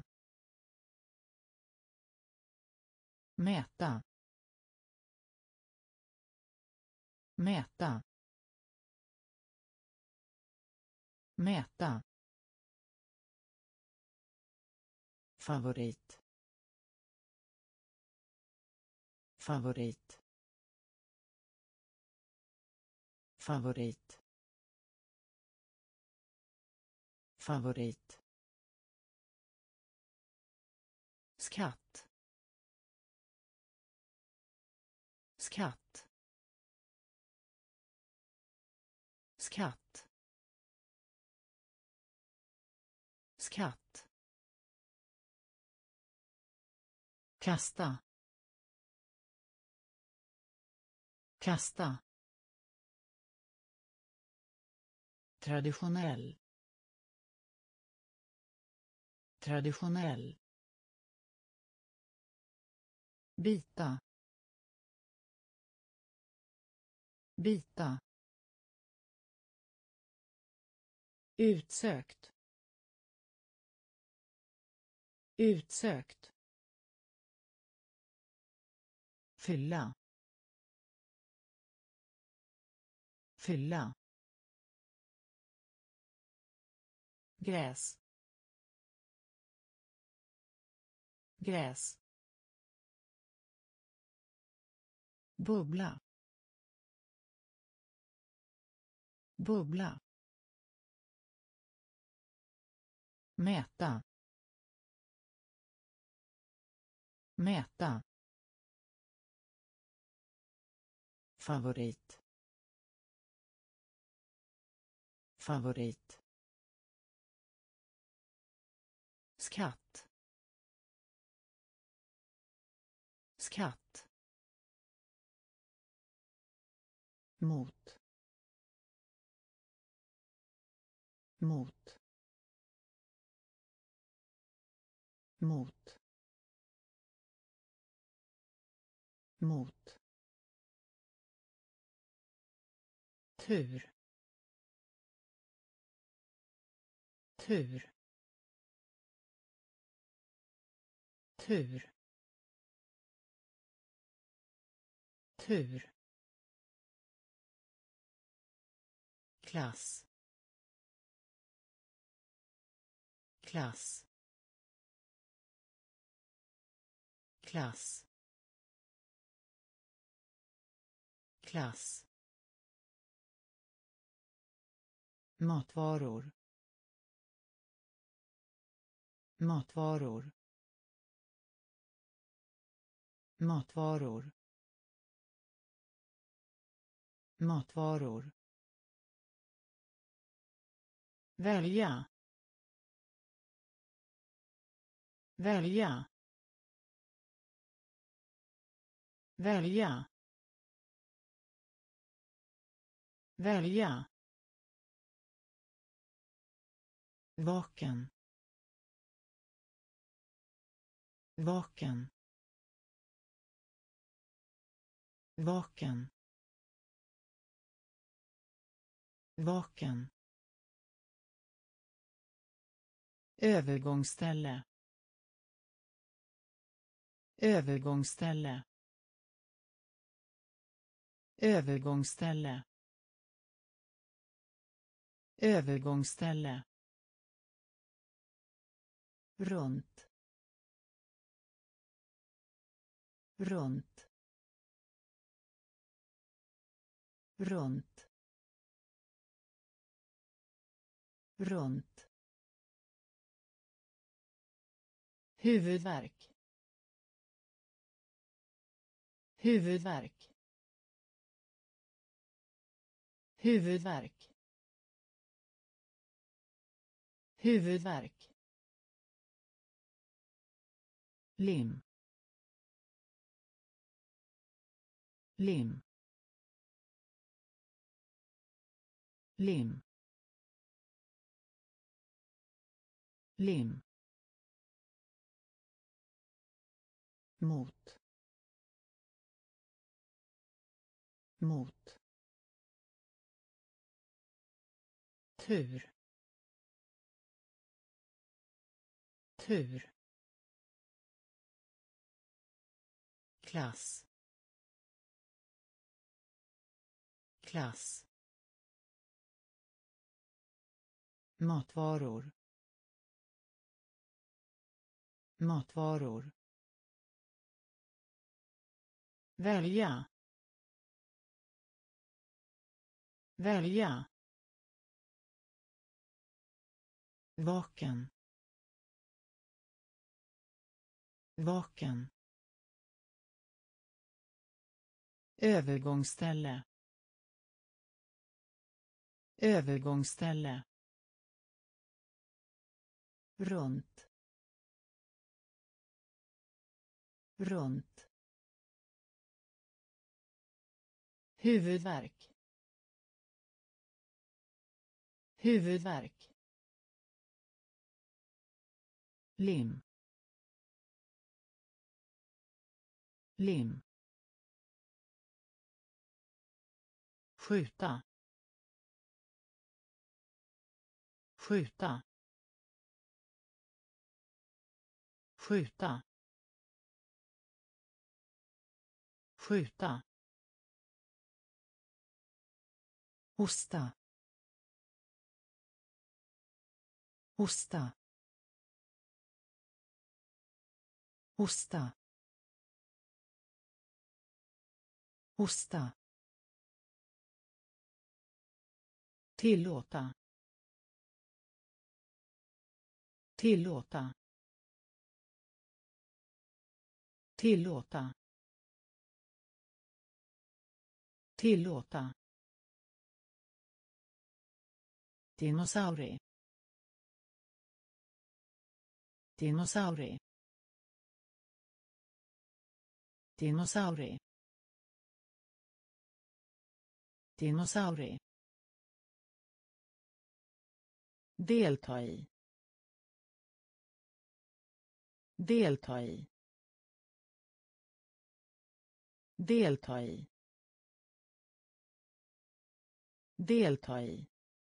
mäta, mäta, mäta, favorit, favorit, favorit, favorit, skatt, skatt, skatt, skatt, kasta, kasta, traditionell, traditionell, bita, bita, utsökt, utsökt, fylla, fylla, gräs, gräs, bubbla, bubbla, mäta, mäta, favorit, favorit, skatt, skatt, mot, mot, mot, mot, tur, tur, tur, tur, klass, klass, klass, klass, matvaror, matvaror, matvaror, matvaror, välja, välja, välja, välja, vaken, vaken, vaken, vaken, övergångsställe, övergångsställe, övergångsställe, övergångsställe, runt, runt, runt, runt, huvudvärk, huvudvärk, huvudvärk, huvudvärk, lim, lim, lim, lim, mot, mot, tur, tur, klass, klass, matvaror, matvaror, välja, välja, vaken, vaken, övergångsställe, övergångsställe, runt, runt, huvudvärk, huvudvärk, lim, lim, skjuta, skjuta, skjuta, skjuta, hosta, hosta, hosta, hosta, tillåta, tillåta, tillåta, tillåta, dinosaurie, dinosaurie, dinosaurie, dinosaurie, delta i, delta i, delta i, delta i,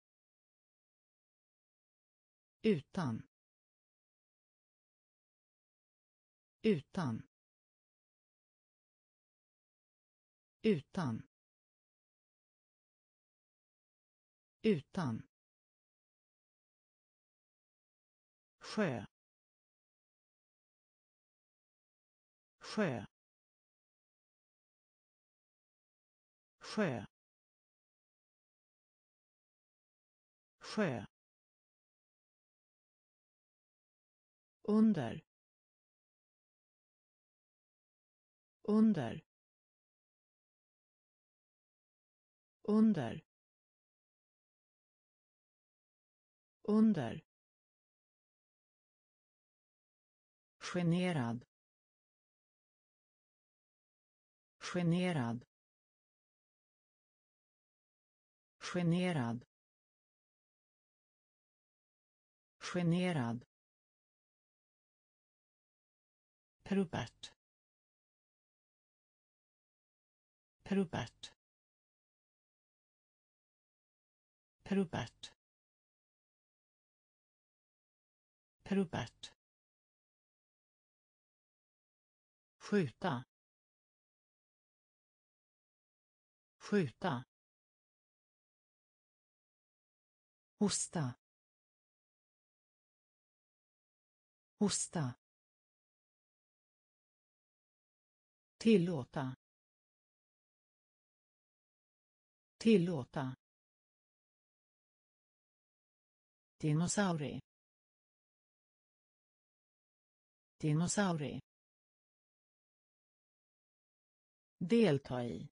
utan, utan, utan, utan, sjö, sjö, sjö, sjö, under, under, under, under, generad, generad, generad, generad, Robert, Robert, Robert, Robert, skjuta, skjuta, hosta, hosta, tillåta, tillåta, dinosaurie, dinosaurie, delta i,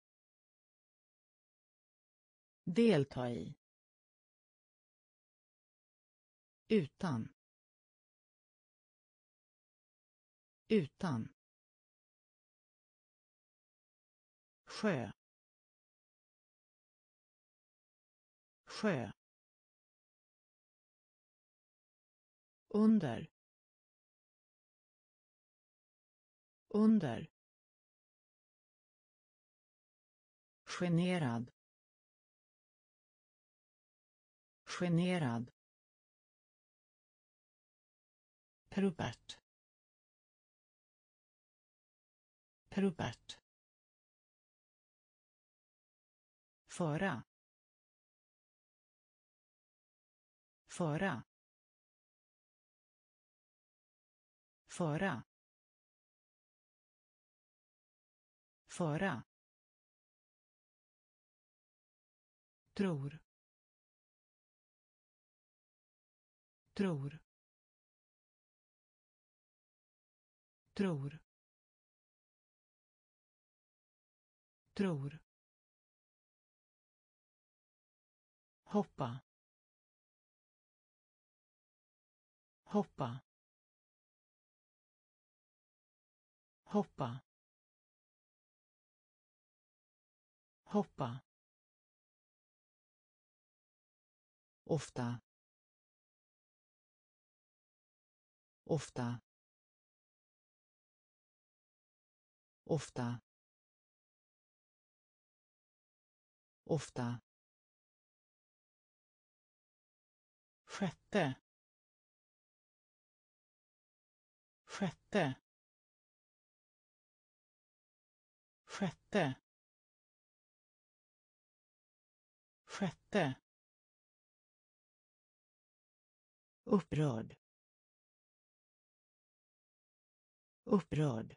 delta i, utan, utan, sjö, sjö, under, under, generad, generad, Robert, Robert, föra, föra, Föra. Föra. Tror. Tror. Tror. Tror. Hoppa. Hoppa. Hoppa. Hoppa. Ofta. Ofta. Ofta. Ofta. Sjätte. Sjätte. Sjätte. Sjätte. Upprörd. Upprörd.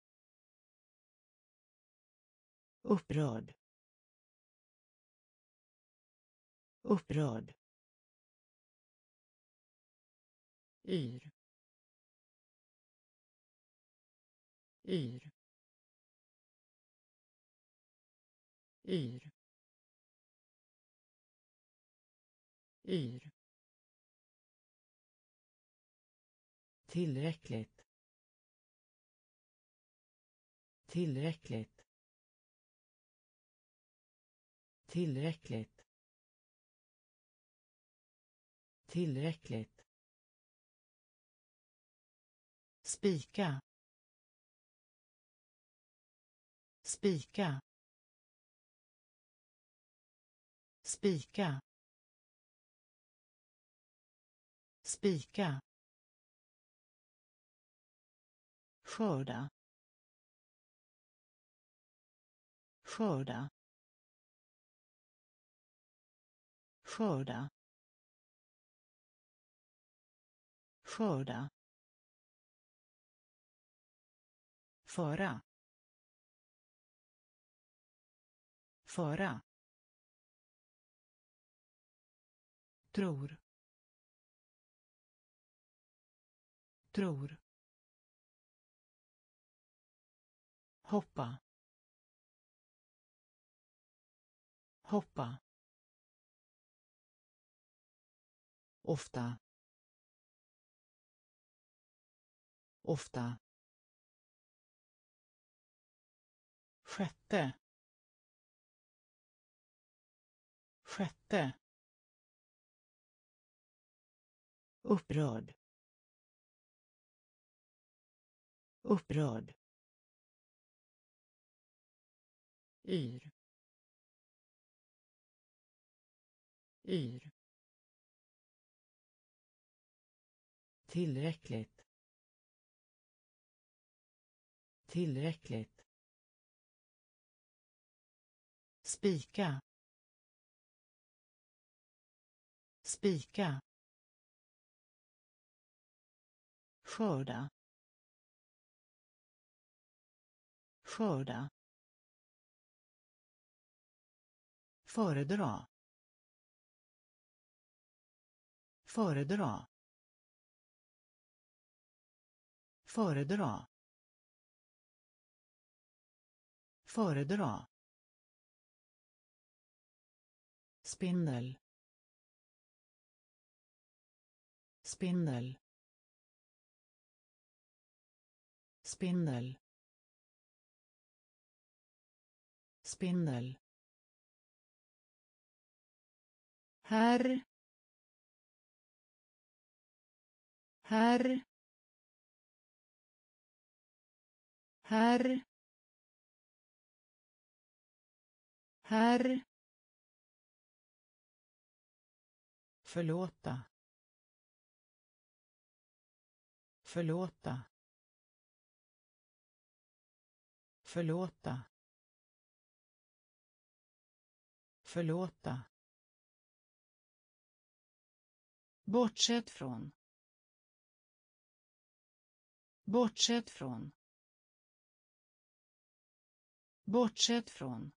Upprörd. Upprörd. Yr. Yr. Yr. Yr. Tillräckligt. Tillräckligt. Tillräckligt. Tillräckligt. Spika. Spika. Spika. Spika. Skörda. Skörda. Skörda. Skörda. Föra. Föra. Tror. Tror. Hoppa. Hoppa. Ofta. Ofta. Sjätte. Sjätte. Upprörd. Upprörd. Yr. Yr. Tillräckligt. Tillräckligt. Spika. Spika. Skörda. Skörda. Föredra. Föredra. Föredra. Föredra. Spindel. Spindel. Spindel. Spindel. Här. Här. Här. Här. Förlåta. Förlåta. Förlåta. Förlåta. Bortsett från. Bortsett från. Bortsett från.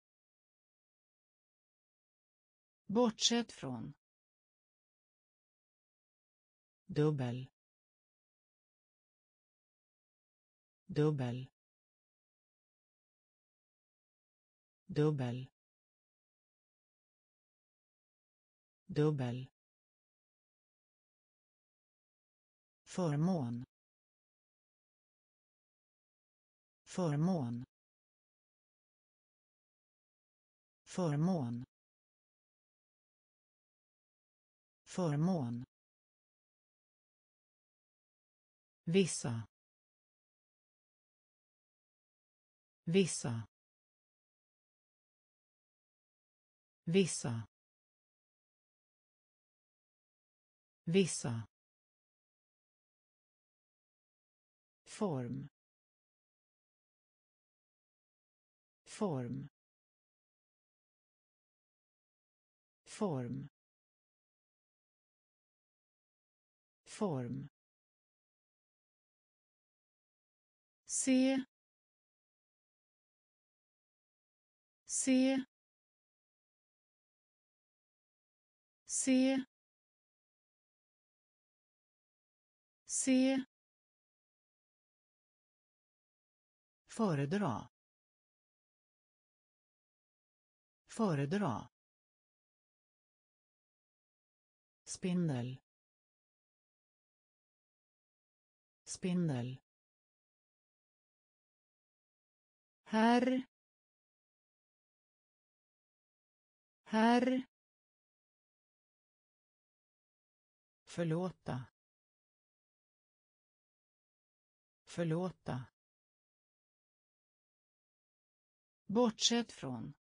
Bortsett från. Dubbel. Dubbel. Dubbel. Dubbel. Förmån. Förmån. Förmån. Förmån. Vissa. Vissa. Vissa. Vissa. Form. Form. Form. Form. Se. Se. Se. Se. Föredra. Föredra. Spindel. Spindel. Herr. Herr. Förlåta. Förlåta. Bortsett från.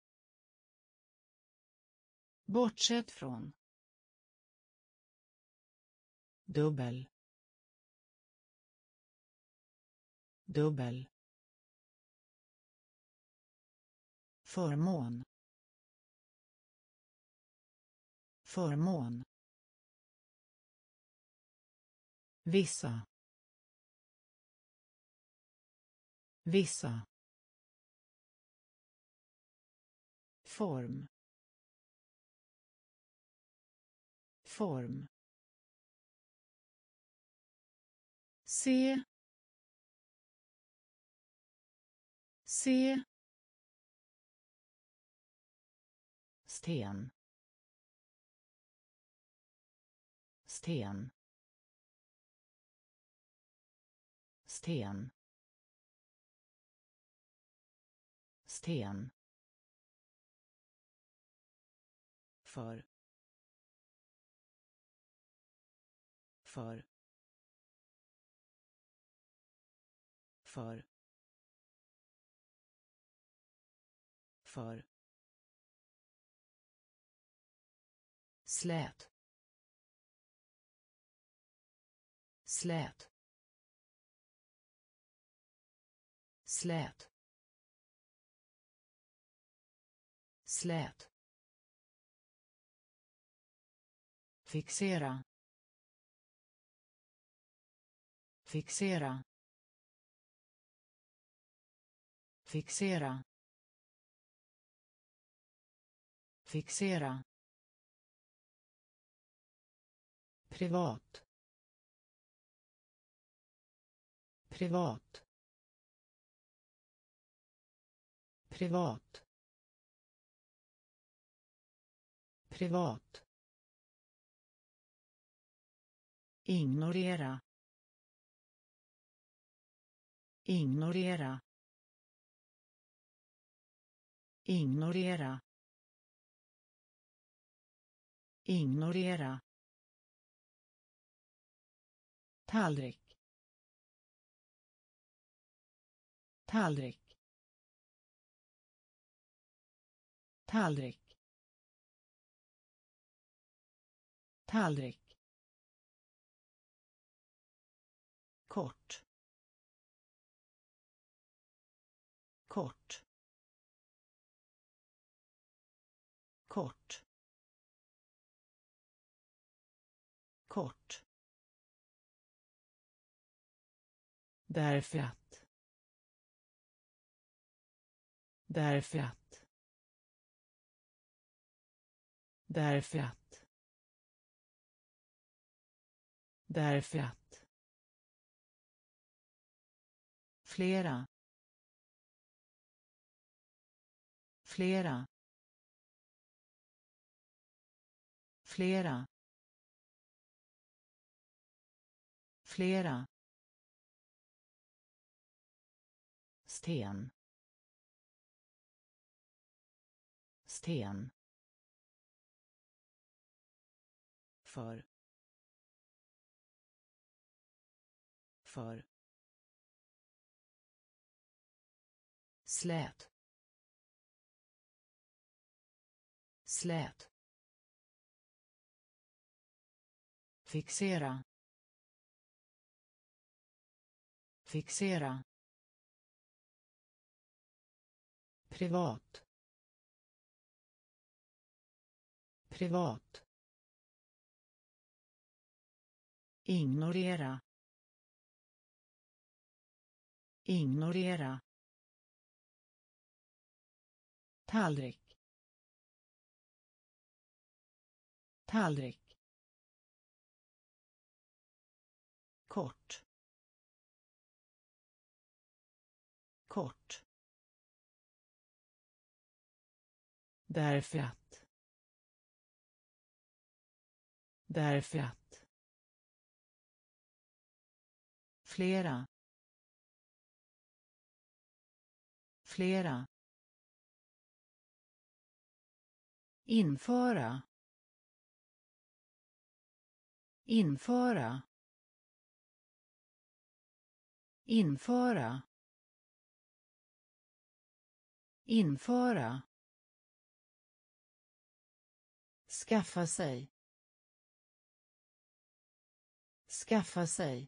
Bortsett från. Dubbel. Dubbel. Förmån. Förmån. Vissa. Vissa. Form. Form. Se. Se. Sten. Sten. Sten. Sten. För. För. För. För. Slät. Slät. Slät. Slät. Fixera. Fixera. Fixera. Fixera. Privat. Privat. Privat. Privat. Ignorera. Ignorera. Ignorera. Ignorera. Tallrik. Tallrik. Tallrik. Tallrik. Kort. Kort. Kort. Kort. Därför att. Därför att. Därför att. Därför att. Flera. Flera. Flera. Flera. Sten. Sten. För. För. Slät. Slät. Fixera. Fixera. Privat. Privat. Ignorera. Ignorera. Tallrik. Tallrik. Kort. Kort. Därför att. Därför att. Flera. Flera. Införa. Införa. Införa. Införa. Skaffa sig. Skaffa sig.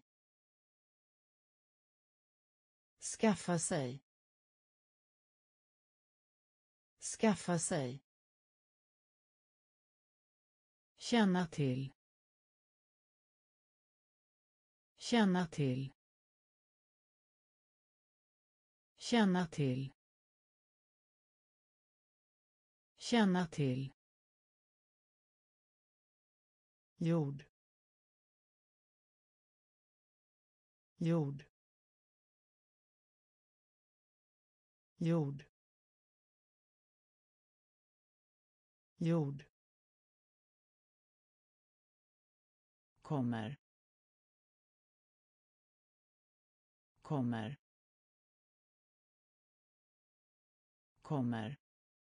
Skaffa sig. Skaffa sig. Känna till. Känna till. Känna till. Känna till. Jord. Jord. Jord. Jord. Kommer. Kommer. Kommer.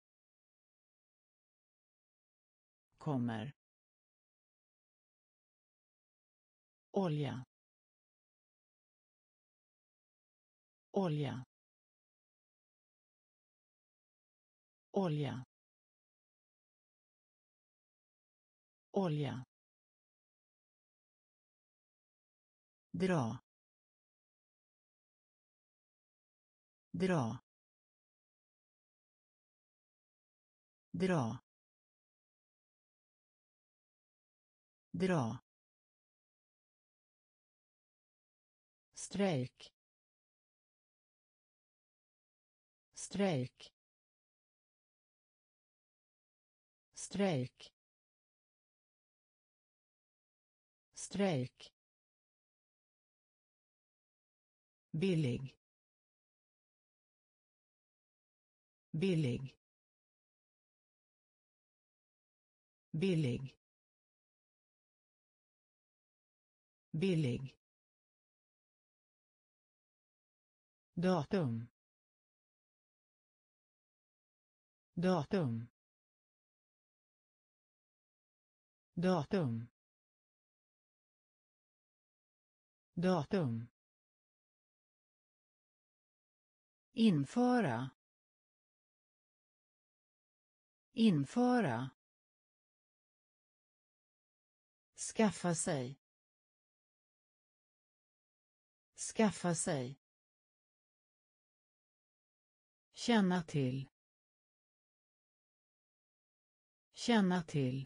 Kommer. Olja. Olja. Olja. Olja. Dra. Dra. Dra. Dra. Strejk. Strejk. Strejk. Strejk. Billig. Billig. Billig. Billig. Datum. Datum. Datum. Datum. Införa. Införa. Skaffa sig. Skaffa sig. Känna till. Känna till.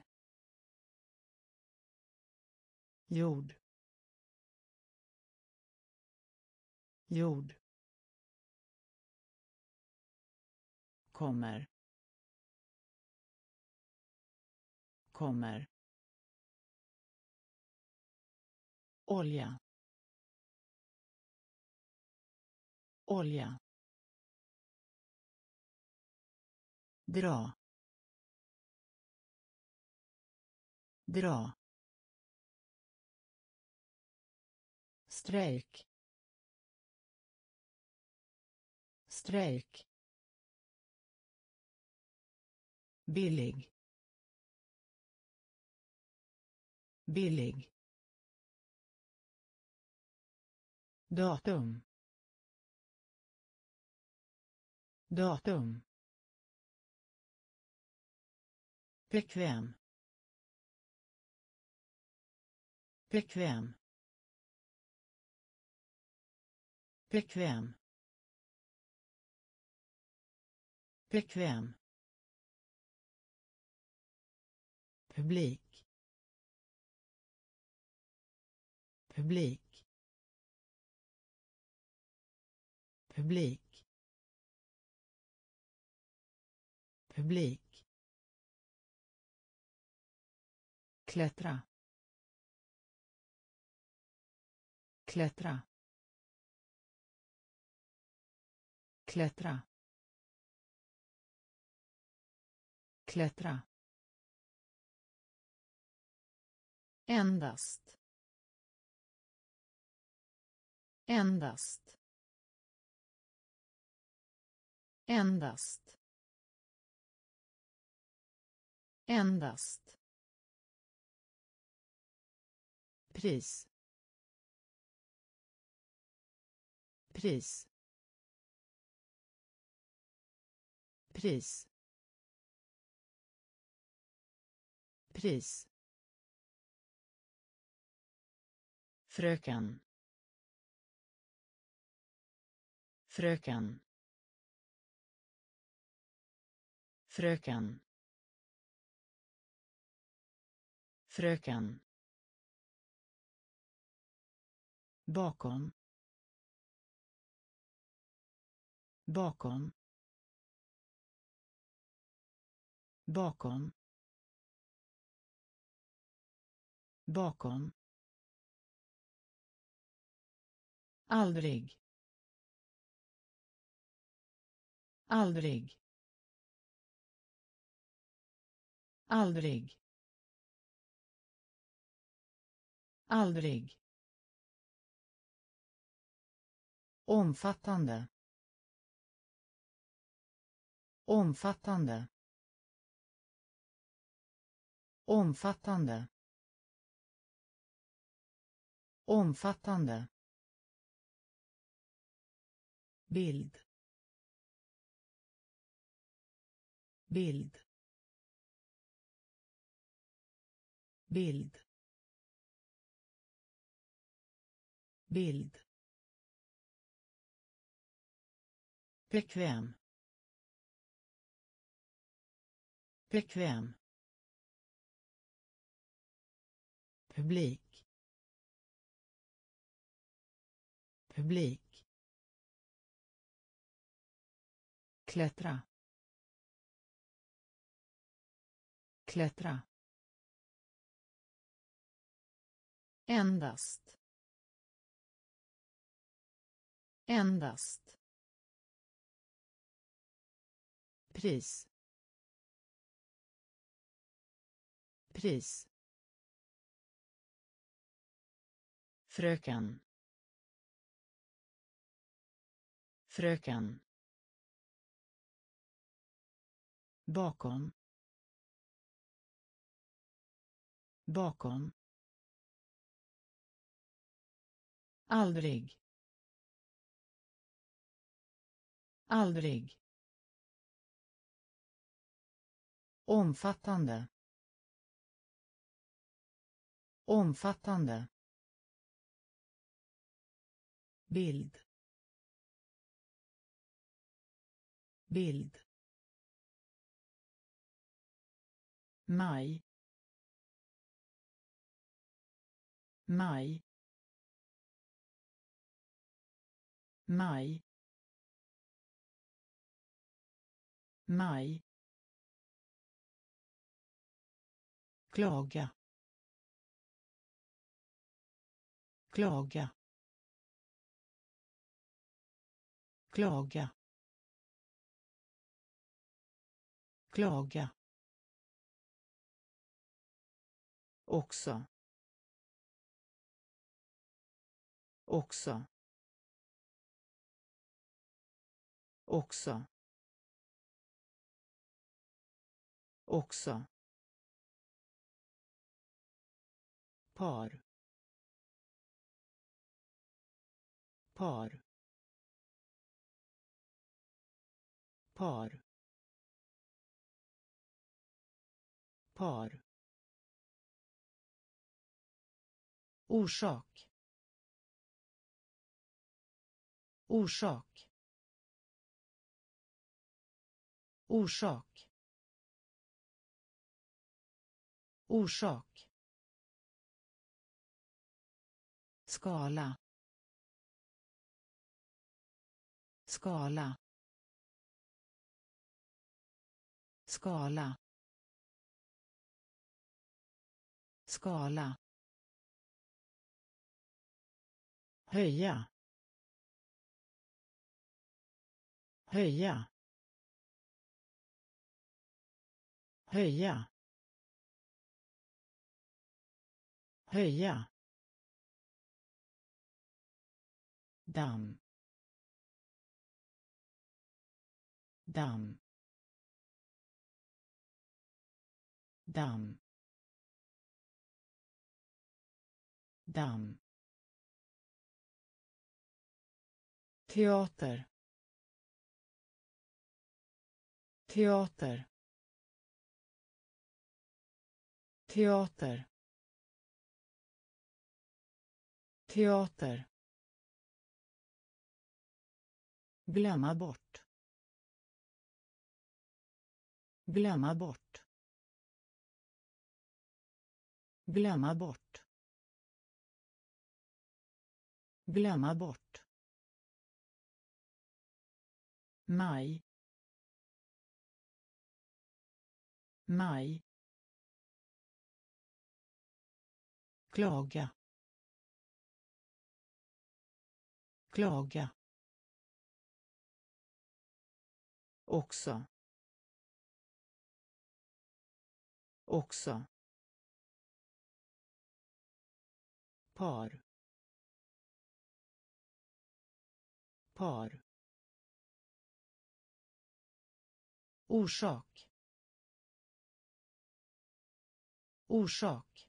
Jord. jord, kommer, kommer, olja, olja, dra, dra, strejk, strejk, billig, billig, datum, datum, bekväm, bekväm, bekväm, bekväm, publik, publik, publik, publik, klättra, klättra, klättra, klättra, endast, endast, endast, endast, pris, pris, pris, pris, fröken, fröken, fröken, fröken, bakom, bakom, bakom, bakom, aldrig, aldrig, aldrig, aldrig, omfattande, omfattande, omfattande, omfattande, bild, bild, bild, bild, bekväm, bekväm, publik, publik, klättra, klättra, endast, endast, pris, pris, fröken, fröken, bakom, bakom, aldrig, aldrig, omfattande, omfattande, bild, bild, maj, maj, maj, maj, klaga, klaga, klaga, klaga, också, också, också, också, par, par, par, par, orsak, orsak, orsak, orsak, skala, skala, skala, skala, höja, höja, höja, höja, damm, damm, damm, damm, teater, teater, teater, teater, glömma bort, glömma bort, glömma bort, glömma bort, maj, maj, klaga, klaga, också, också, par, par, orsak, orsak,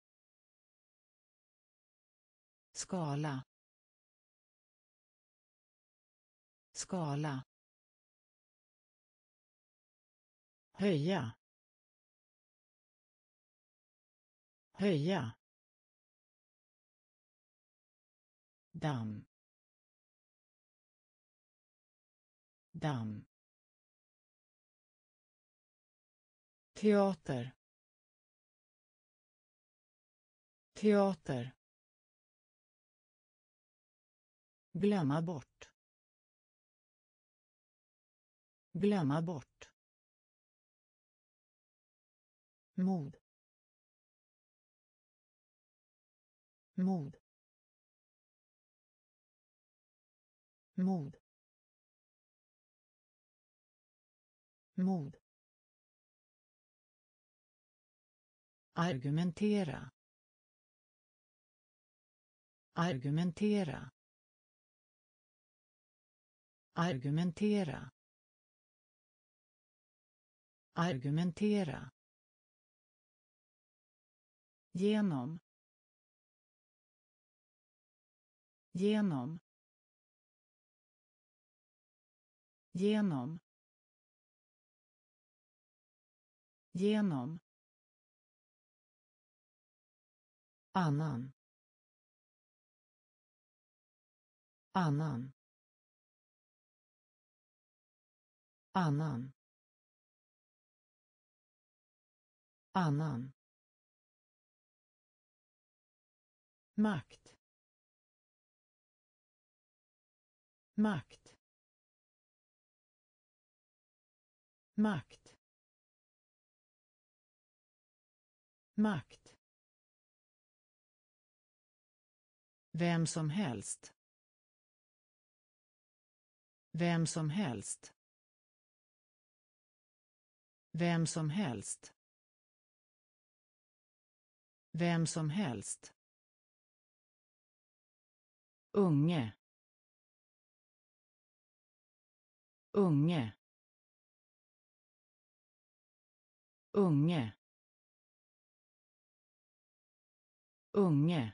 skala, skala, höja, höja, damm, damm, teater, teater, glömma bort, glömma bort, mod, mod, mod, mod, argumentera, argumentera, argumentera, argumentera, genom, genom, genom, genom, annan, annan, annan, annan, makt, makt, makt, makt. Vem som helst. Vem som helst. Vem som helst. Vem som helst. Unge. Unge. Unge. Unge.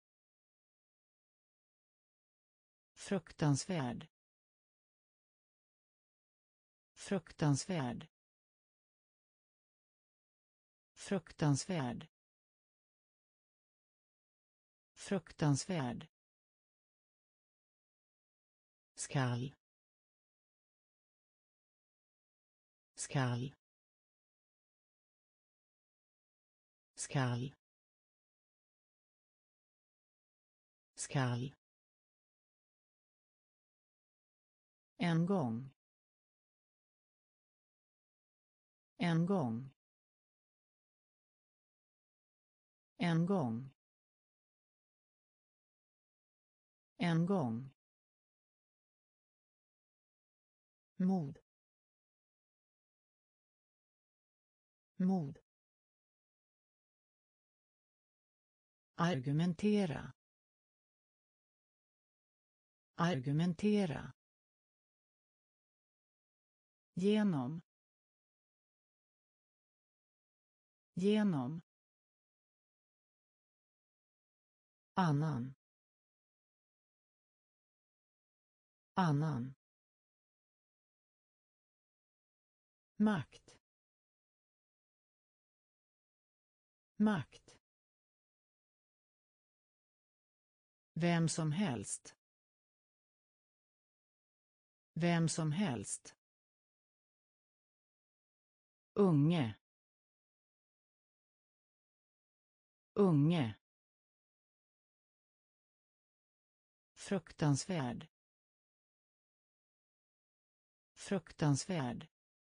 Fruktansvärd. Fruktansvärd. Fruktansvärd. Fruktansvärd. Skall. Skall. Skall. Skall. En gång. En gång. En gång. En gång. Mod. Mod. Argumentera. Argumentera. Genom. Genom. Annan. Annan. Makt. Makt. Vem som helst. Vem som helst. Unge. Unge. Fruktansvärd. Fruktansvärd.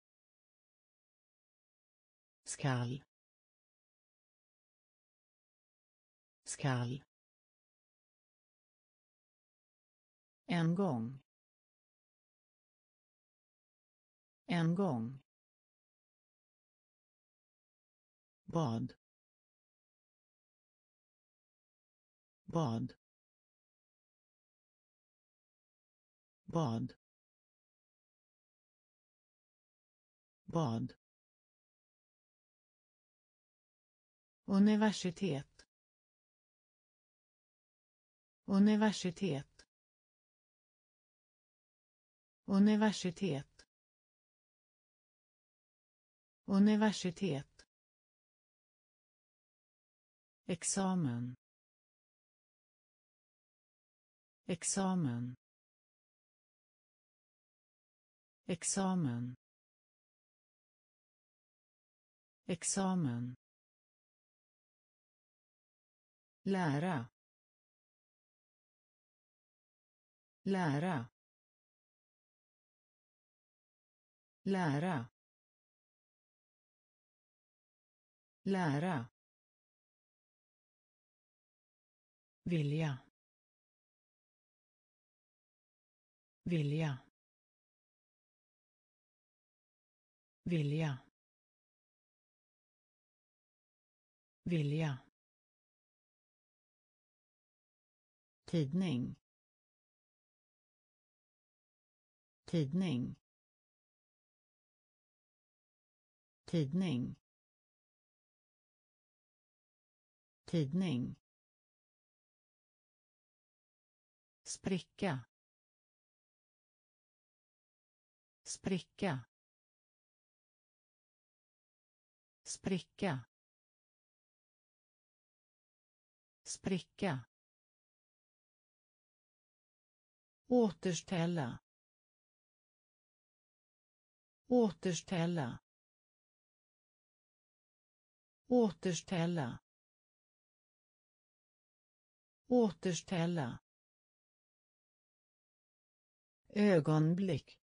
Skall. Skall. En gång. En gång. Bad. Bad. Bad. Bad. Universitet. Universitet. Universitet. Universitet. Examen. Examen. Examen. Examen. Lära. Lära. Lära. Lära. Vilja. Vilja. Vilja. Vilja. Tidning. Tidning. Tidning. Tidning. Spricka. Spricka. Spricka. Spricka. Återställa. Återställa. Återställa. Återställa. ögonblick,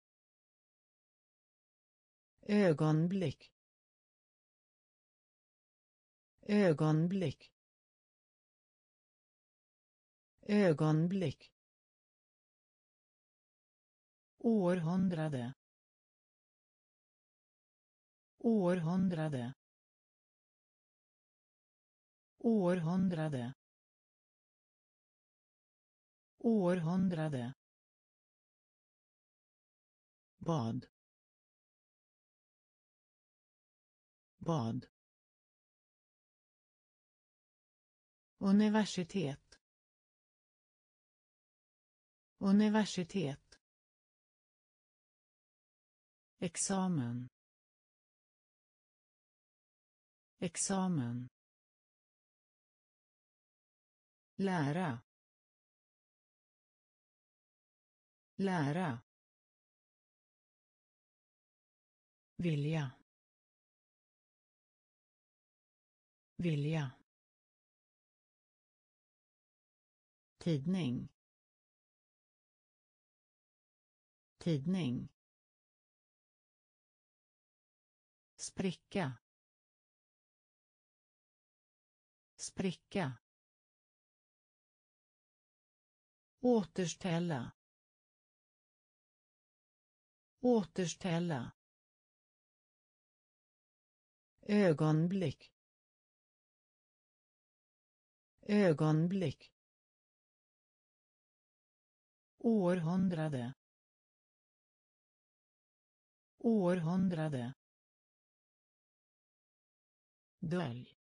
ögonblick, ögonblick, ögonblick, århundrade, århundrade, århundrade, århundrade, bad, bad, universitet, universitet, examen, examen, lära, lära, vilja, vilja, tidning, tidning, spricka, spricka, återställa, återställa, ögonblick, ögonblick, århundrade, århundrade, dölj,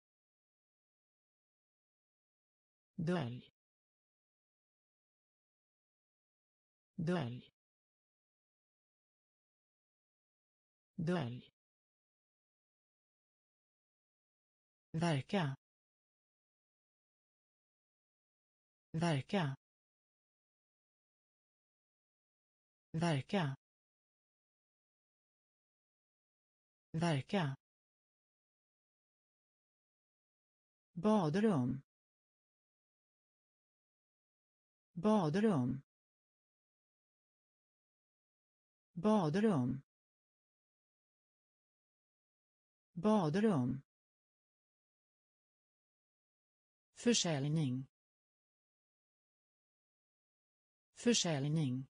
dölj, dölj, dölj, verka, verka, verka, verka, badrum, badrum, badrum, badrum, försäljning, försäljning,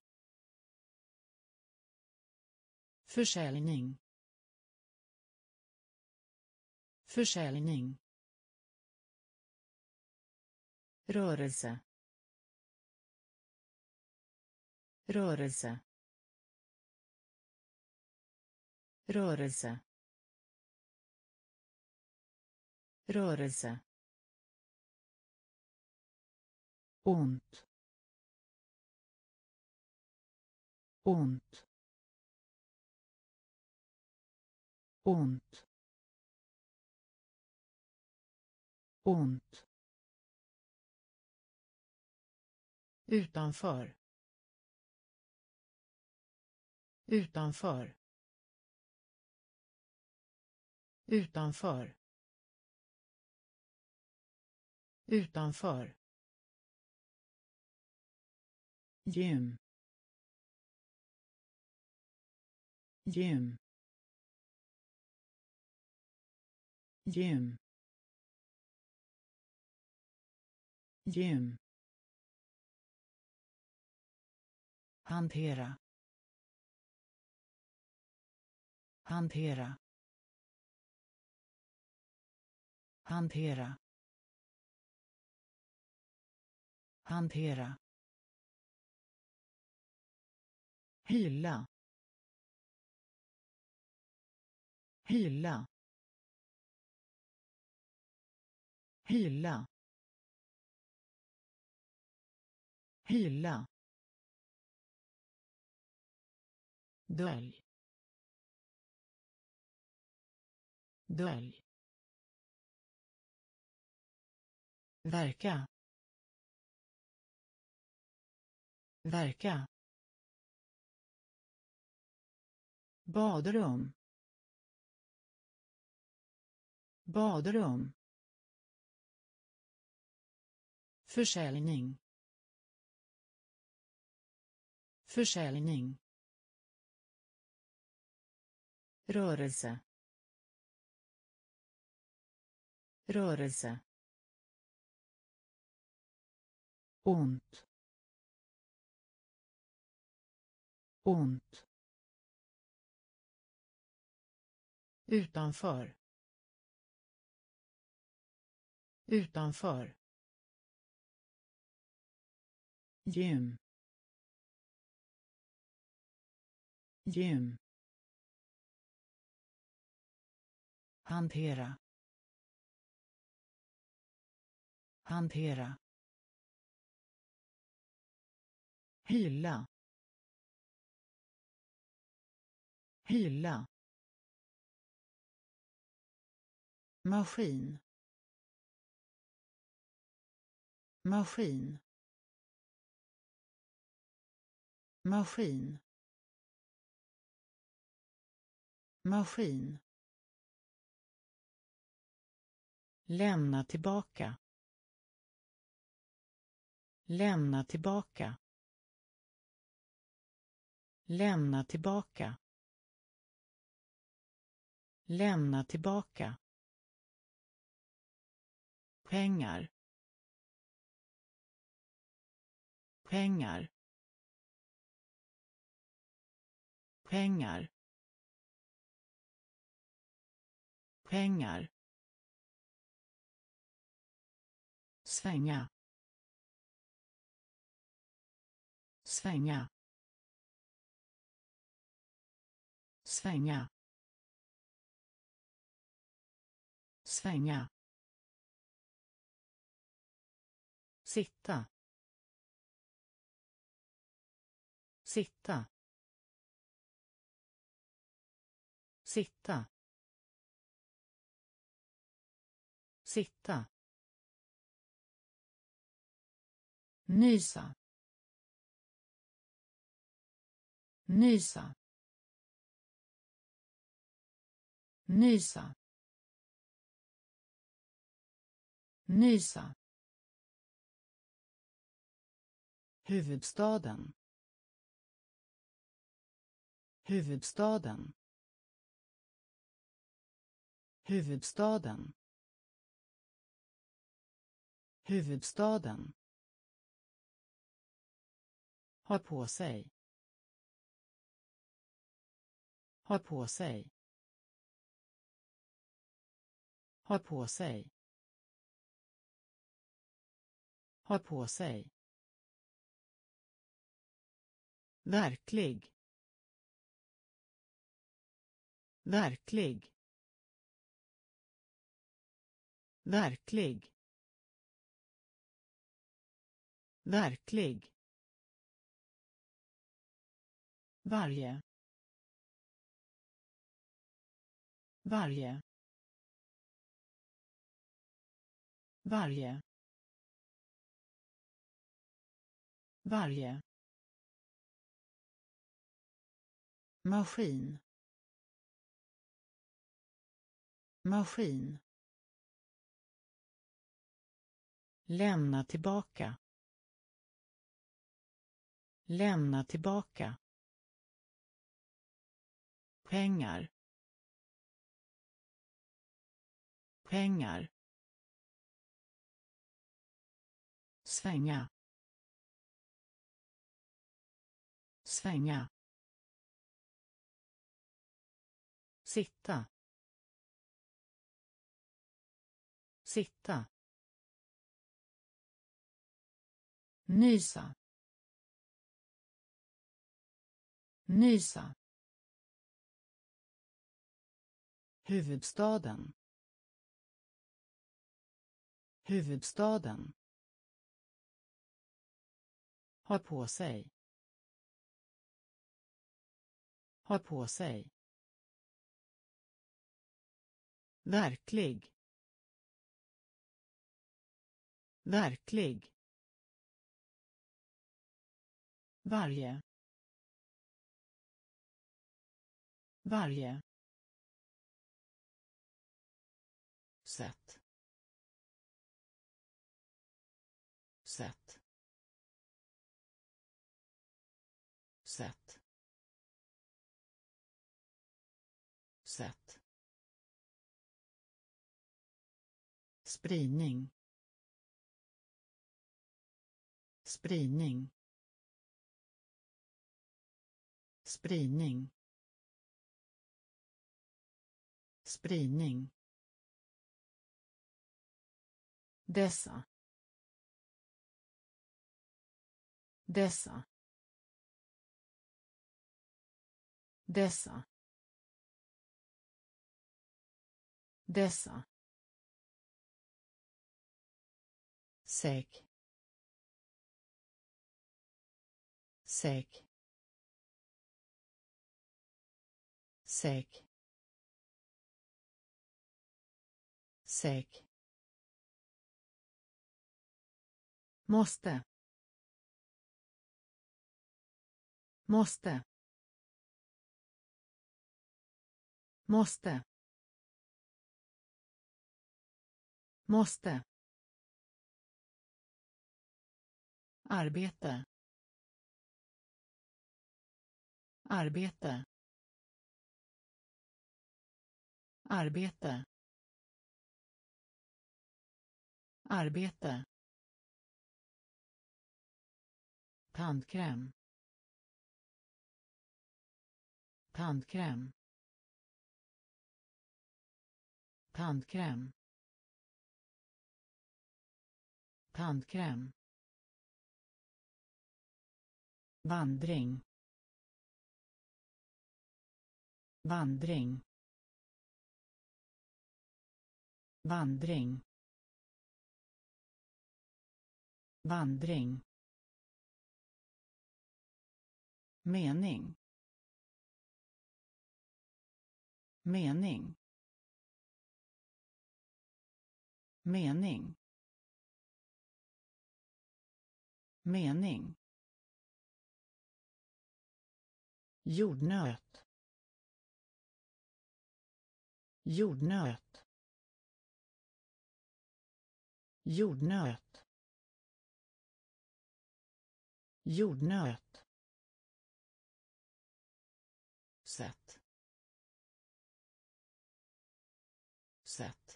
försäljning, försäljning, rörelse, rörelse, rörelse, rörelse, ont, ont, ont, ont, utanför, utanför, utanför, utanför, gym, gym, gym, gym, hantera, hantera, hantera, hantera, hylla, hylla, hylla, hylla, dölj, dölj, verka, verka, badrum, badrum, försäljning, försäljning, rörelse, rörelse, ont, ont, utanför, utanför, gym, gym, hantera, hantera, hylla, hylla, maskin, maskin, maskin, maskin, lämna tillbaka, lämna tillbaka, lämna tillbaka, lämna tillbaka, pengar, pengar, pengar, pengar, svänga, svänga, svänga, svänga, sitta, sitta, sitta, sitta, nysa, nysa, nysa, nysa, huvudstaden, huvudstaden, huvudstaden, huvudstaden, ha på sig, ha på sig, ha på sig, ha på sig, verklig, verklig, verklig, verklig, varje, varje, varje, varje, maskin, maskin, lämna tillbaka, lämna tillbaka, pengar, pengar, svänga, svänga, sitta, sitta, nysa, nysa, huvudstaden, huvudstaden, ha på sig, ha på sig, verklig, verklig, varje, varje, sätt, sätt, sätt, spridning, spridning, spridning, spridning, dessa, dessa, dessa, dessa, säk, säk, säk, säk, måste, måste, måste, måste, arbete, arbete, arbete, arbete, tandkräm, tandkräm, tandkräm, tandkräm, vandring, vandring, vandring, vandring, mening, mening, mening, mening, jordnöt, jordnöt, jordnöt, jordnöt, sätt, sätt,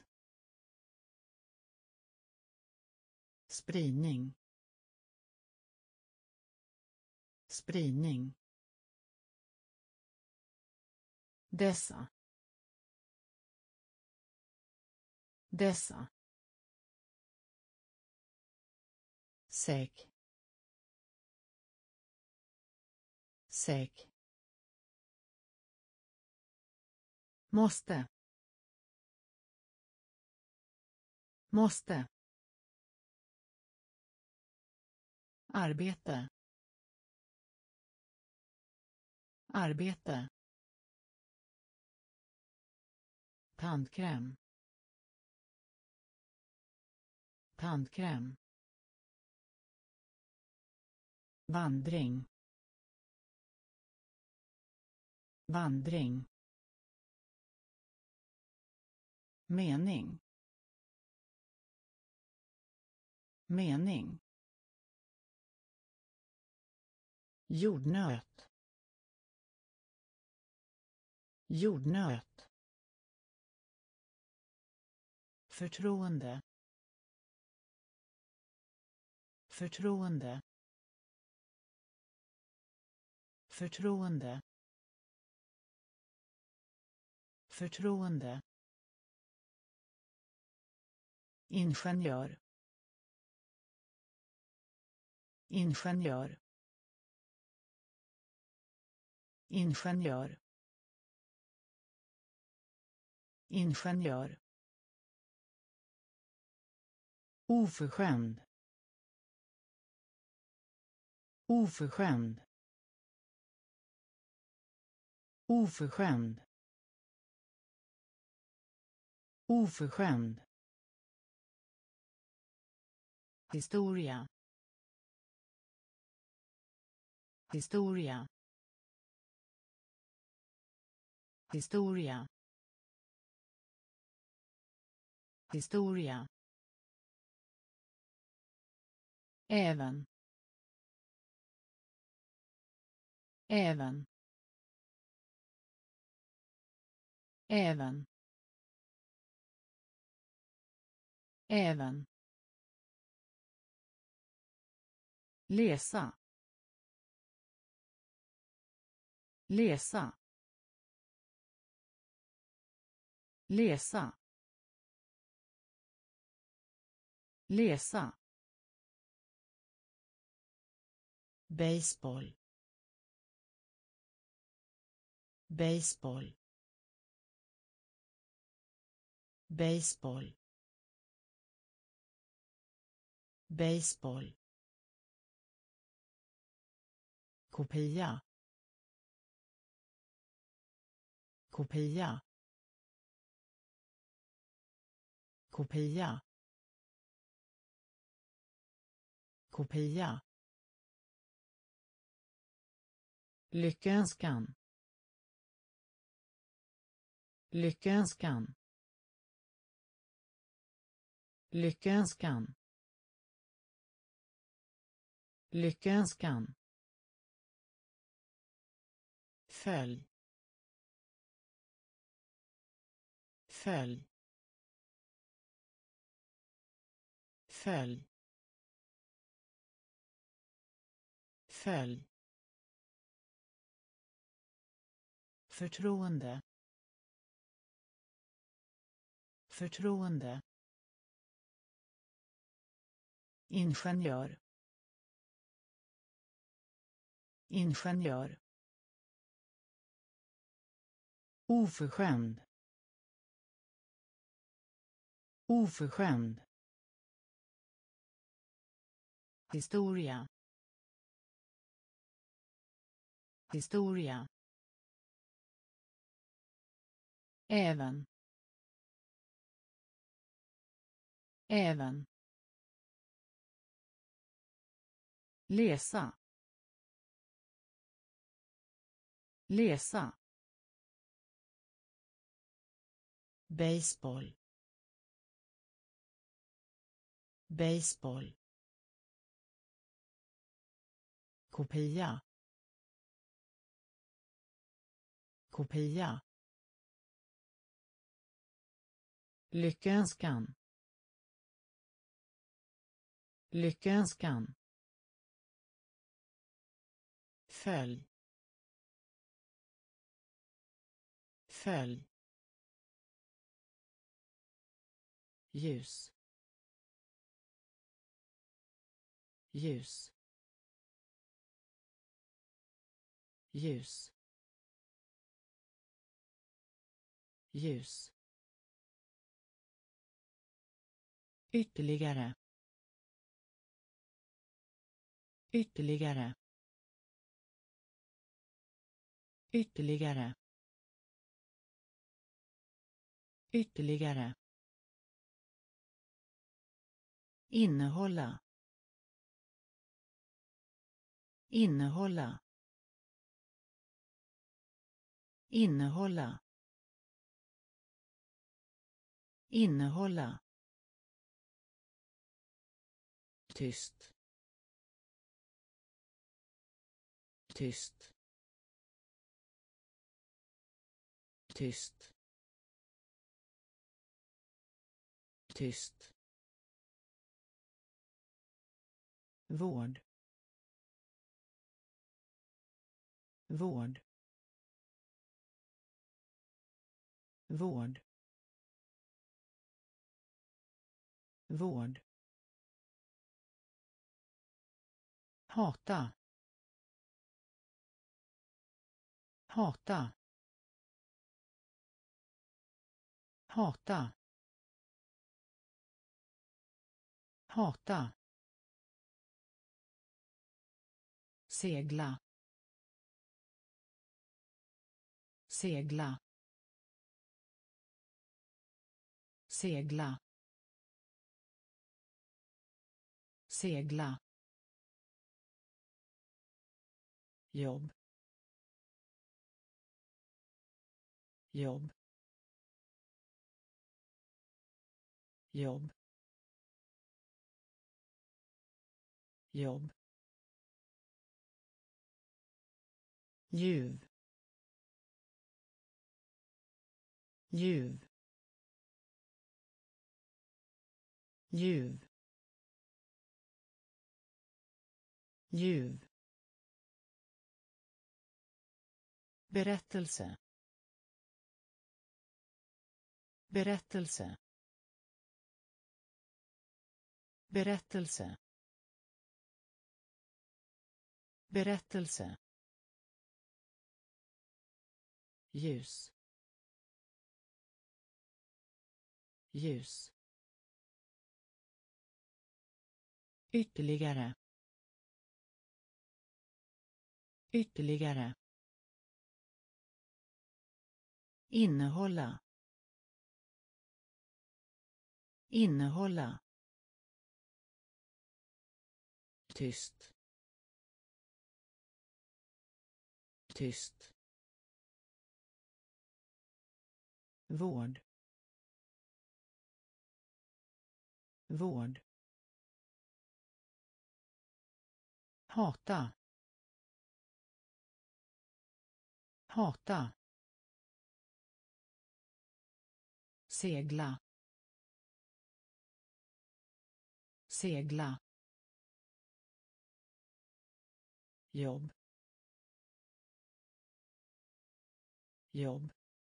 spridning, spridning, dessa, dessa, säk, säk, måste, måste, arbete, arbete, tandkräm, tandkräm, vandring, vandring, mening, mening, jordnöt, jordnöt, förtroende, förtroende, förtroende, förtroende, ingenjör, ingenjör, ingenjör, ingenjör, oförskämd, oförskämd, oförskämd, oförskämd, historia, historia, historia, historia, även, även, även, även, läsa, läsa, läsa, läsa, baseball, baseball, baseball, baseball, kopia, kopia, kopia, kopia, lyckönskan, lyckönskan, lyckönskan, lyckönskan, följ, följ, följ, följ, förtroende, förtroende, ingenjör, ingenjör, oförskämd, oförskämd, historia, historia, även, även, läsa, läsa, baseball, baseball, kopia, kopia, lyckönskan, lyckönskan, följ, följ, ljus, ljus, ljus, ljus, ytterligare, ytterligare, ytterligare, ytterligare, innehålla, innehålla, innehålla, innehålla, tyst, tyst, tyst, tyst, vård, vård, vård, vård, hata, hata, hata, hata, segla, segla, segla, segla, jobb, jobb, jobb, jobb, ljuv, ljuv, ljuv, ljuv, berättelse, berättelse, berättelse, berättelse, ljus, ljus, ytterligare, ytterligare, innehålla, innehålla, tyst, tyst, vård, vård, hata, hata, segla, segla, jobb, jobb,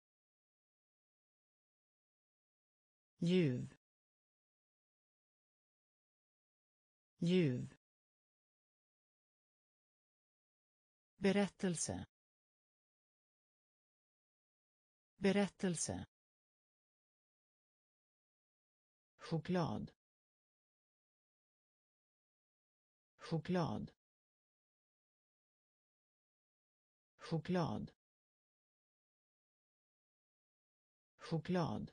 ljuv, ljuv, berättelse, berättelse, choklad, choklad, choklad, choklad,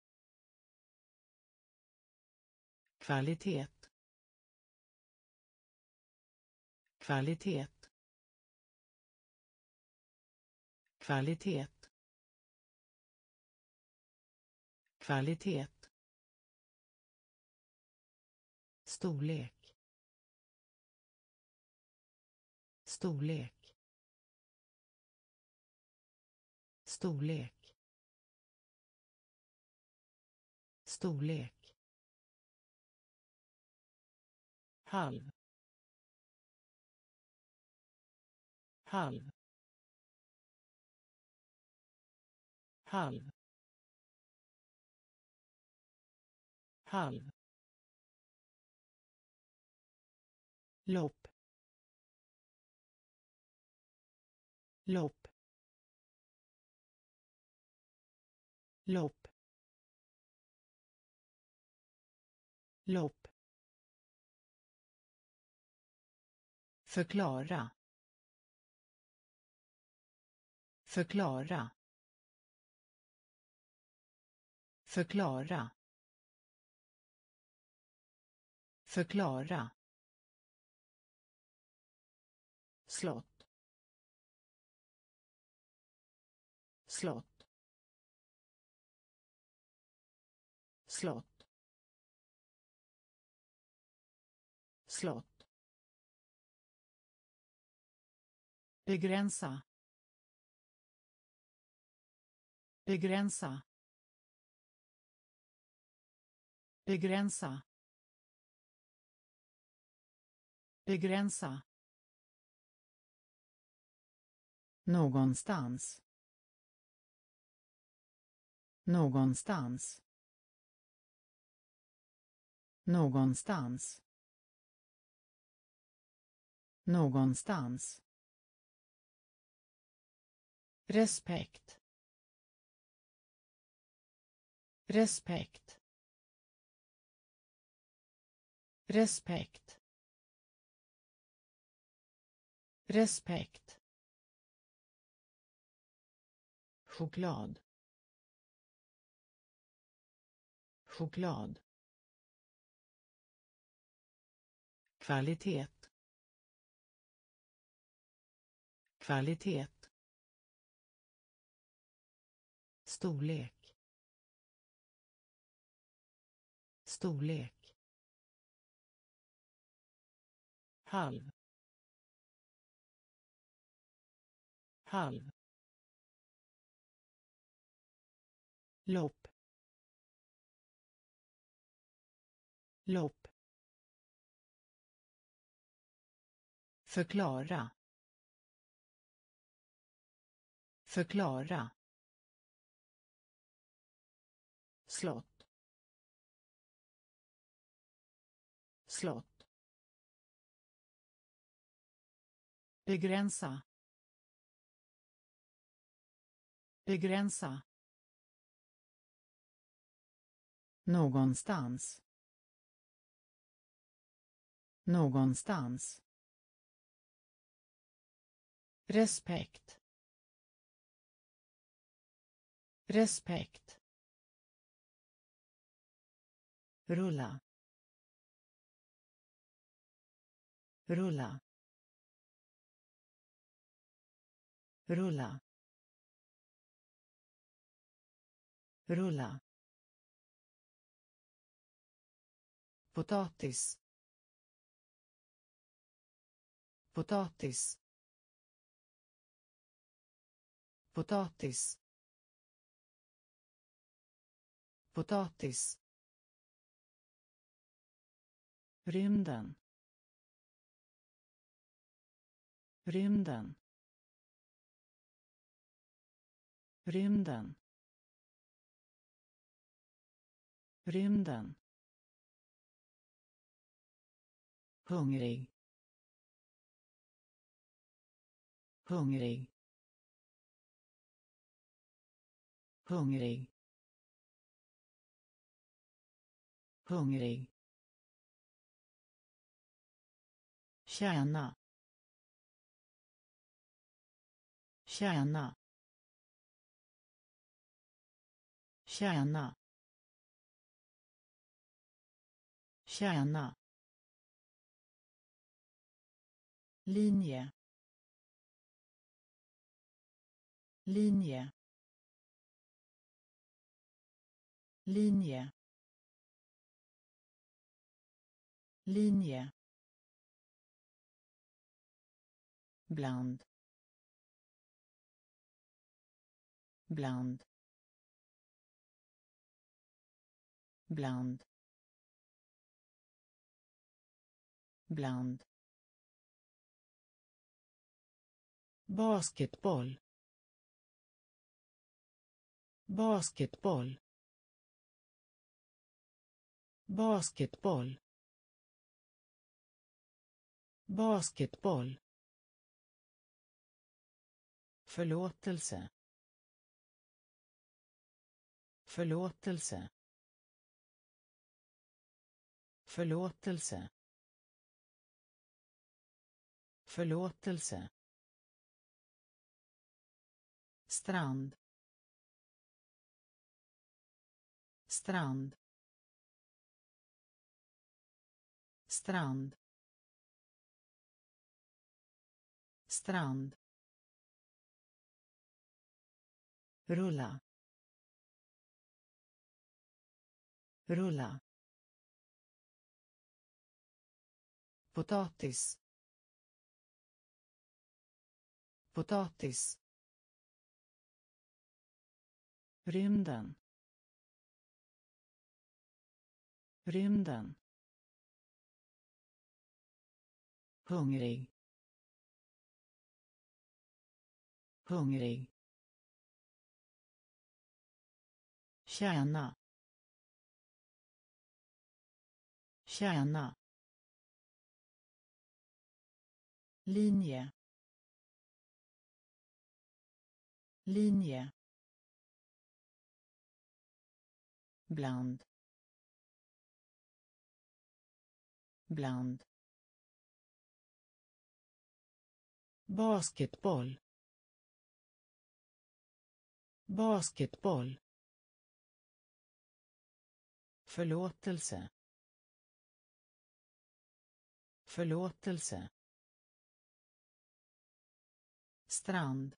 kvalitet, kvalitet, kvalitet, kvalitet, storlek, storlek, storlek, storlek, halv, halv, halv, halv, lopp, lopp, lopp, lopp, förklara, förklara, förklara, förklara, slott, slott, slott, slott, begränsa, begränsa, begränsa, begränsa, någonstans, någonstans, någonstans, någonstans, respekt, respekt, respekt, respekt, choklad, choklad, kvalitet, kvalitet, storlek, storlek, halv, halv, lopp, lopp, förklara, förklara, slott, slott, begränsa, begränsa, någonstans, någonstans, respekt, respekt, rulla, rulla, rulla, rulla, potatis, potatis, potatis, potatis, rymden, rymden, rymden, rymden, hungrig, hungrig, hungrig, hungrig, tjäna, tjäna, tjäna, tjäna, linje, linje, linje, linje, bland, bland, bland, bland, basketboll, basketboll, basketboll, basketboll, förlåtelse, förlåtelse, förlåtelse, förlåtelse, strand, strand, strand, strand, rulla, rulla, potatis, potatis, rymden, rymden, hungrig, hungrig, tjäna, tjäna, linje, linje, bland, bland, basketboll, basketboll, förlåtelse, förlåtelse, strand,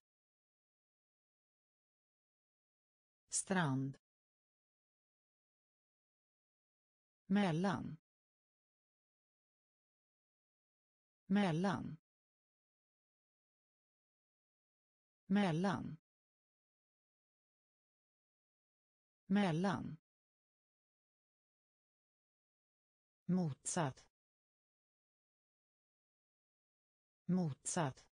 strand, mellan, mellan, mellan, mellan, motsatt, motsatt,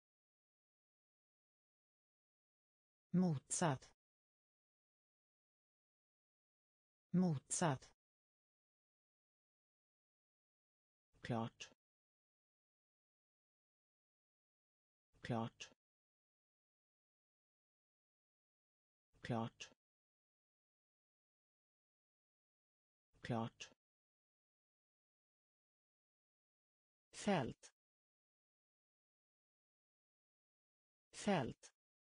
motsatt, motsatt, klart, klart, klart, klart, fält, fält,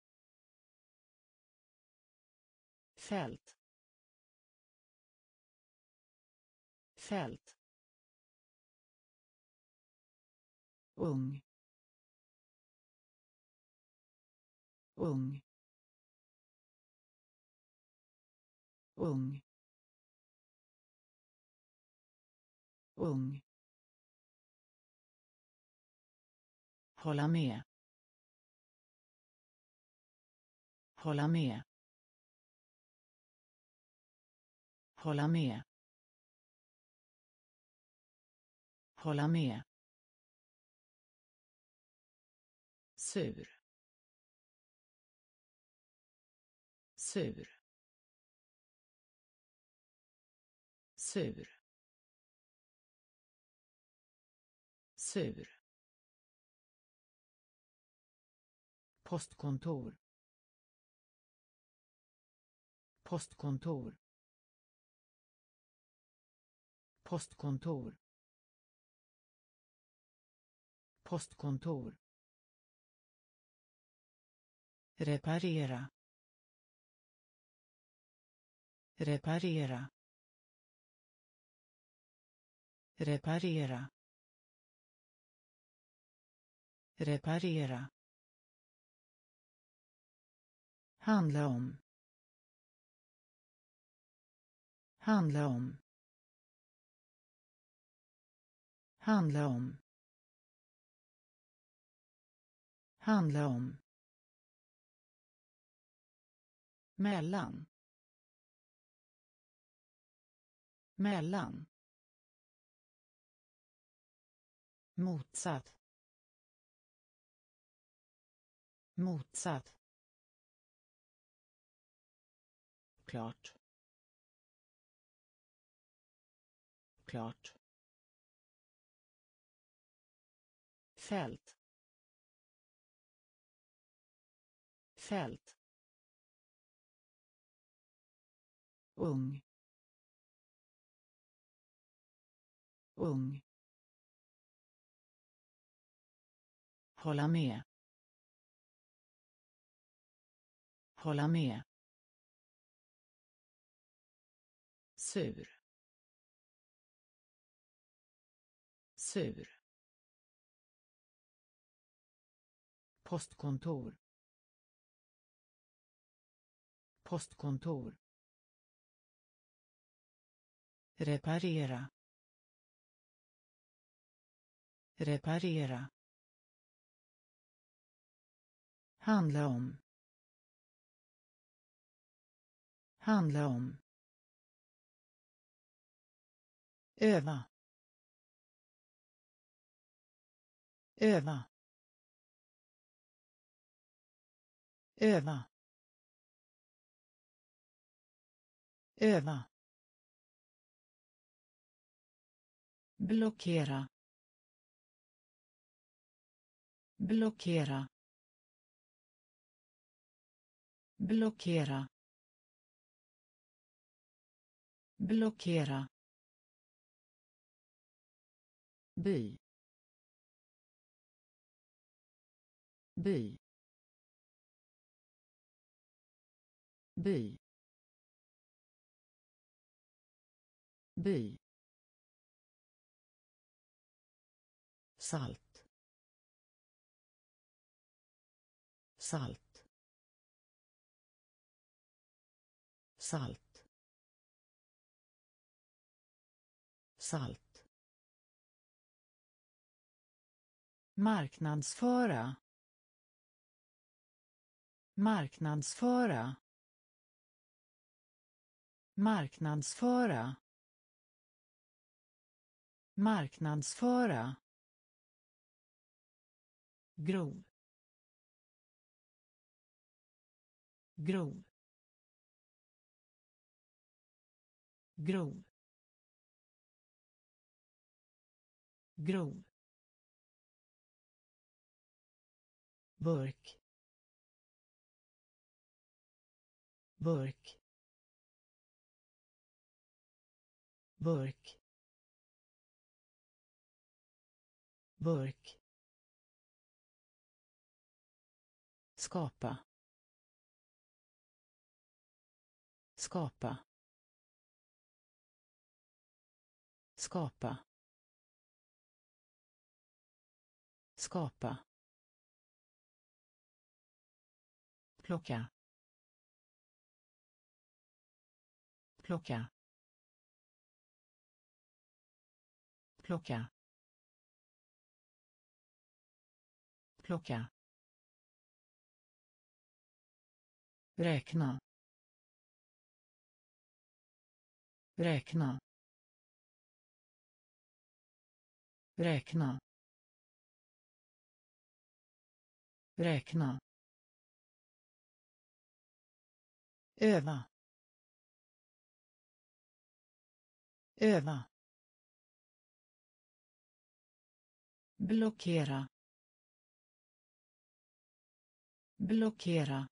fält, fält, ung, ung, ung, ung, hålla med, hålla med, hålla med, hålla med, sur, sur, sur, sur, postkontor, postkontor, postkontor, postkontor, reparera, reparera, reparera, reparera, handla om, handla om, handla om, handla om, mellan, mellan, motsatt, motsatt, klart, klart, fält, fält, ung, ung, hålla med, hålla med, sur, sur, postkontor, postkontor, reparera, reparera, handla om, handla om, öva, öva, öva, öva, blockera, blockera, blockera, blockera, by, by, by, by, salt, salt, salt, salt, marknadsföra, marknadsföra, marknadsföra, marknadsföra, grov, grov, grov, grov, burk, burk, burk, burk, skapa, skapa, skapa, skapa, plocka, plocka, plocka, plocka, räkna, räkna, räkna, räkna, öva, öva, blockera, blockera,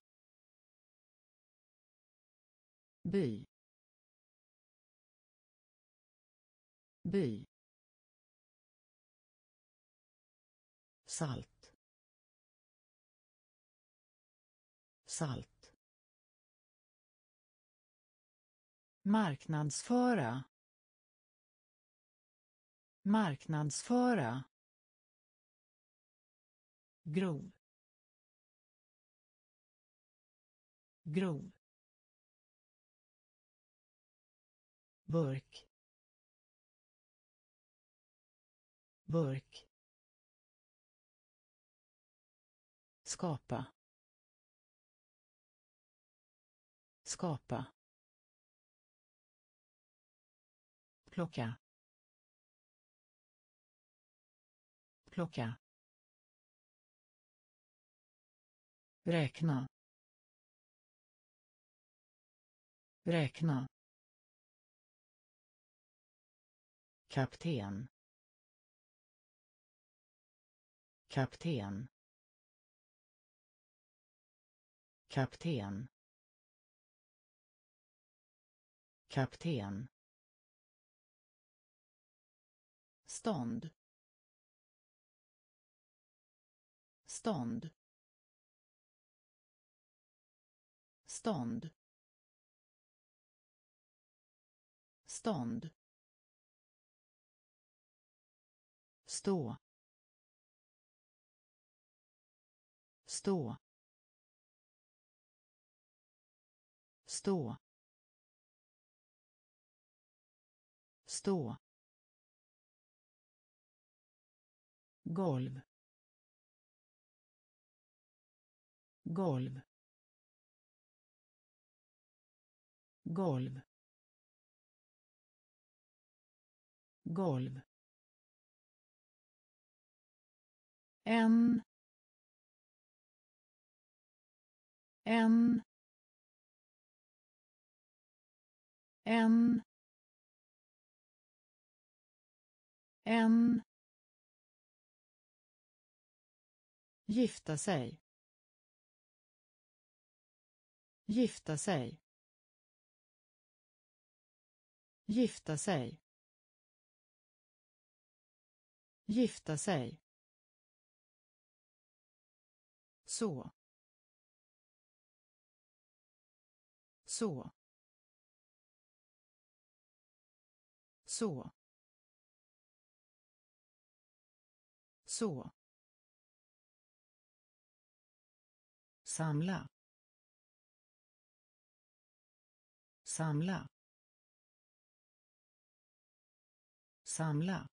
by, by, salt, salt, marknadsföra, marknadsföra, grov, grov, burk, burk, skapa, skapa, plocka, plocka, räkna, räkna, kapten, kapten, kapten, kapten, stånd, stånd, stånd, stånd, stå, stå, stå, stå, golv, golv, golv, golv, en, en, en, en, gifta sig, gifta sig, gifta sig, gifta sig, så, så, så, så, samla, samla, samla,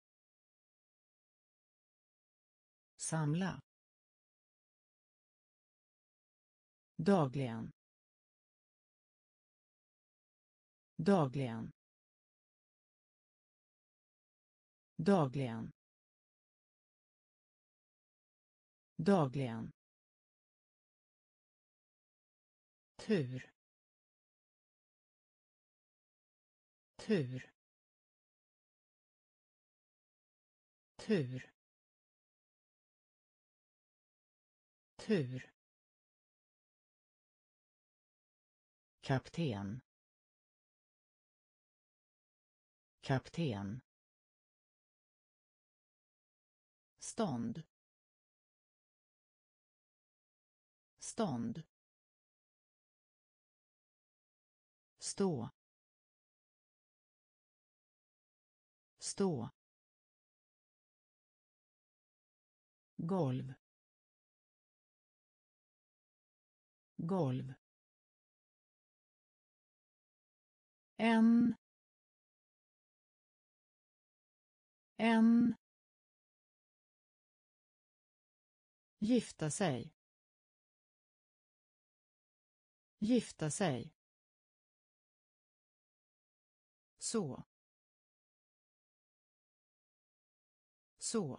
samla, dagligen, dagligen, dagligen, dagligen, tur, tur, tur, tur, kapten, kapten, stånd, stånd, stå, stå, golv, golv, en, gifta sig, gifta sig, så, så,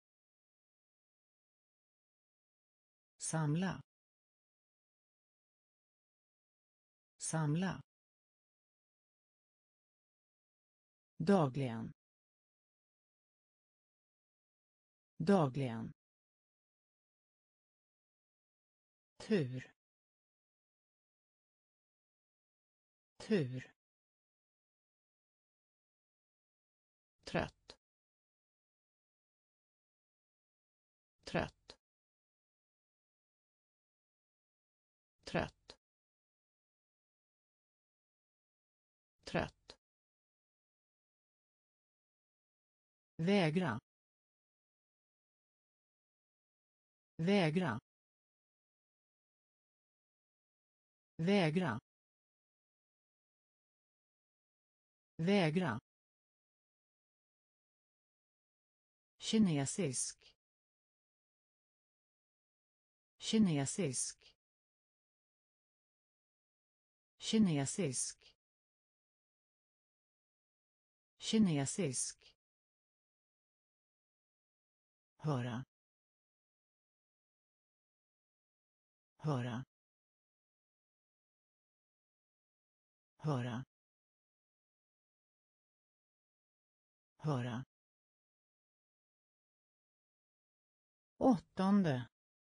samla, samla, dagligen, dagligen, tur, tur, trött, trött, trött, trött, vägra, vägra, vägra, vägra, kinesisk, kinesisk, kinesisk, kinesisk, höra, höra, höra, höra, åttonde,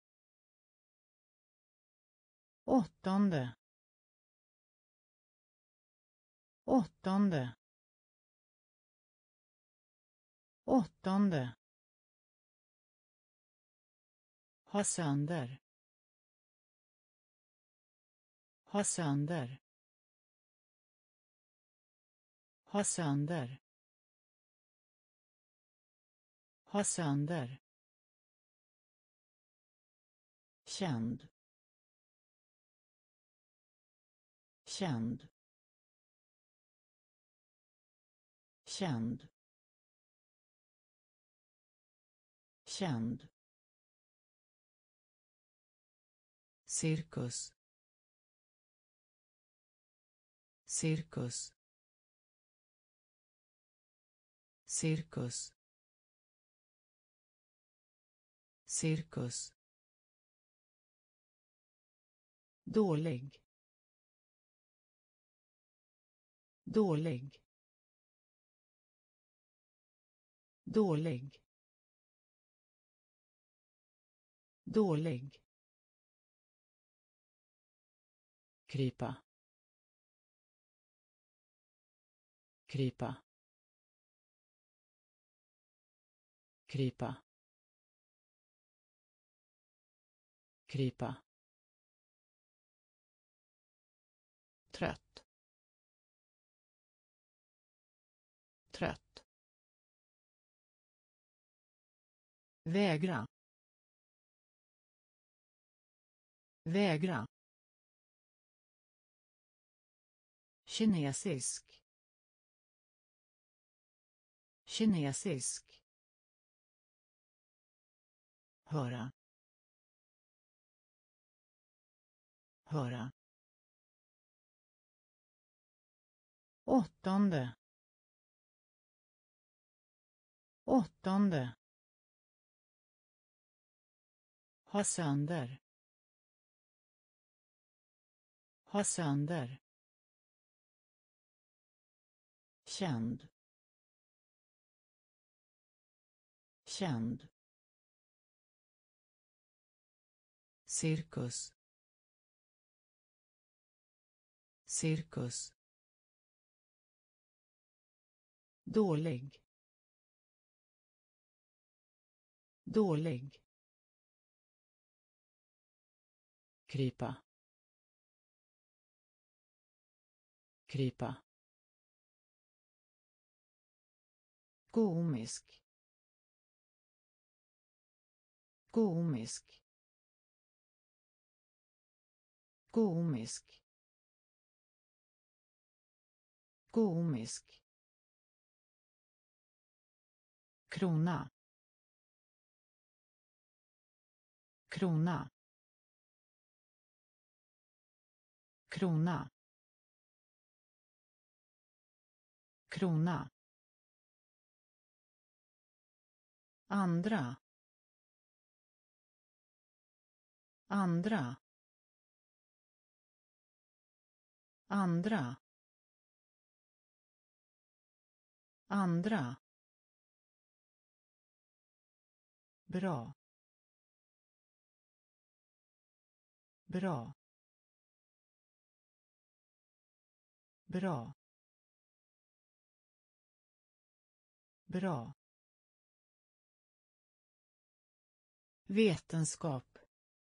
åttonde, åttonde, åttonde, ha sönder, ha sönder, ha sönder, ha sönder, känd, känd, känd, känd, cirkus, cirkus, cirkus, cirkus, dålig, dålig, dålig, dålig, krypa, krypa, krypa, krypa, trött, trött, vägra, vägra, kinesisk, kinesisk, höra, höra, åttonde, åttonde, ha sönder, ha sönder, känd, känd, cirkus, cirkus, dålig, dålig, krypa, krypa, komisk, komisk, komisk, komisk, krona, krona, krona, krona, andra, andra, andra, andra, bra, bra, bra, bra, vetenskap,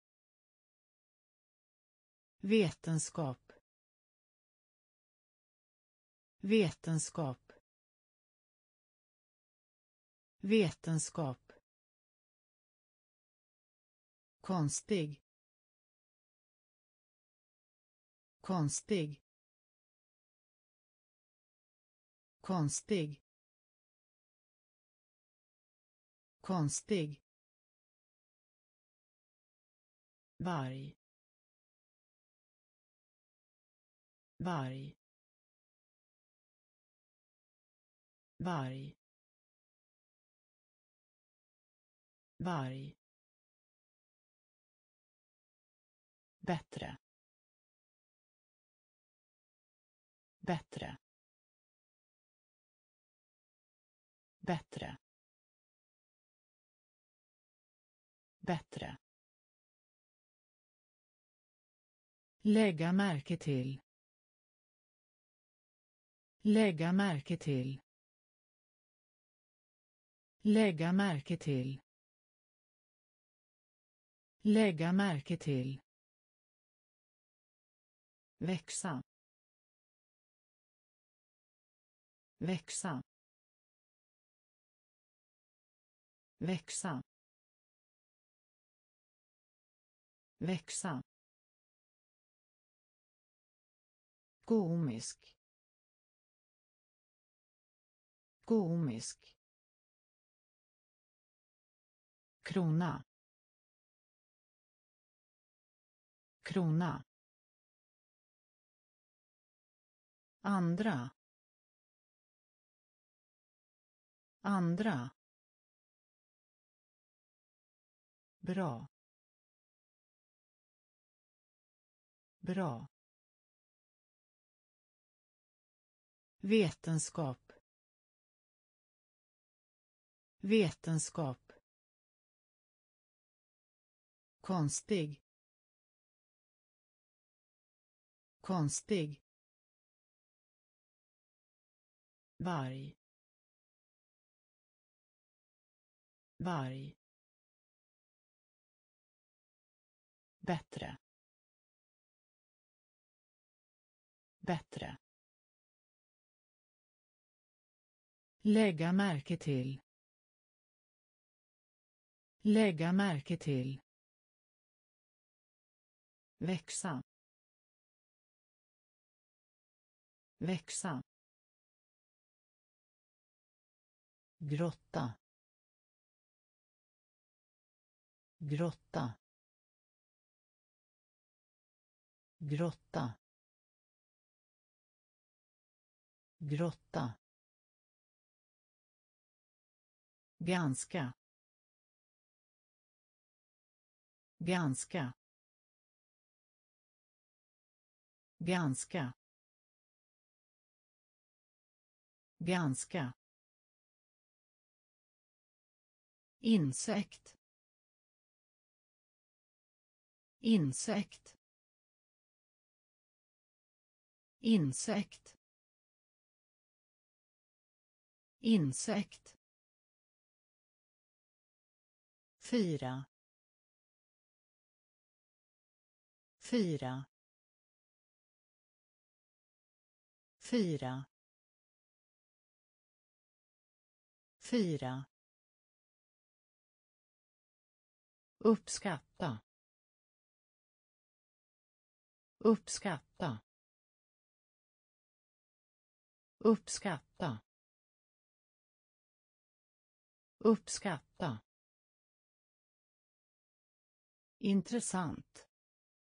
vetenskap, vetenskap, vetenskap, konstig, konstig, konstig, konstig, varg, varg, varg, varg, bättre, bättre, bättre, bättre, lägga märke till, lägga märke till, lägga märke till, lägga märke till, växa, växa, växa, växa, komisk, komisk, krona, krona, andra, andra, bra, bra, vetenskap, vetenskap, konstig, konstig, varg, varg, bättre, bättre, lägga märke till, lägga märke till, växa, växa, grotta, grotta, grotta, grotta, ganska, ganska, ganska, ganska, insekt, insekt, insekt, insekt, fyra, fyra, fyra, fyra, uppskatta, uppskatta, uppskatta, uppskatta, intressant,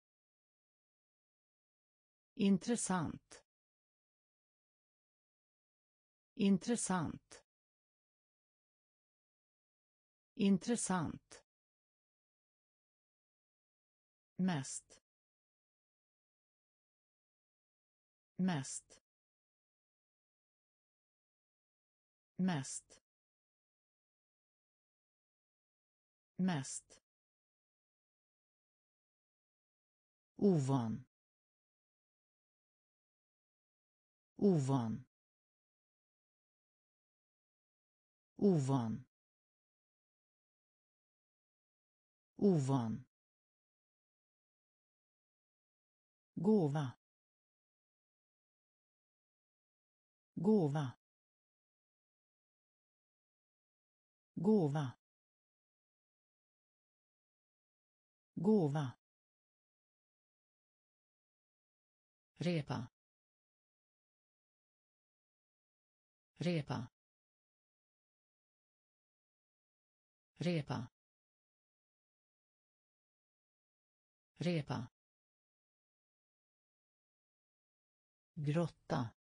intressant, intressant, intressant, mest, mest, mest, mest, ovan, ovan, ovan, ovan, gåva, gåva, gåva, gåva, repa, repa, repa, repa, grotta,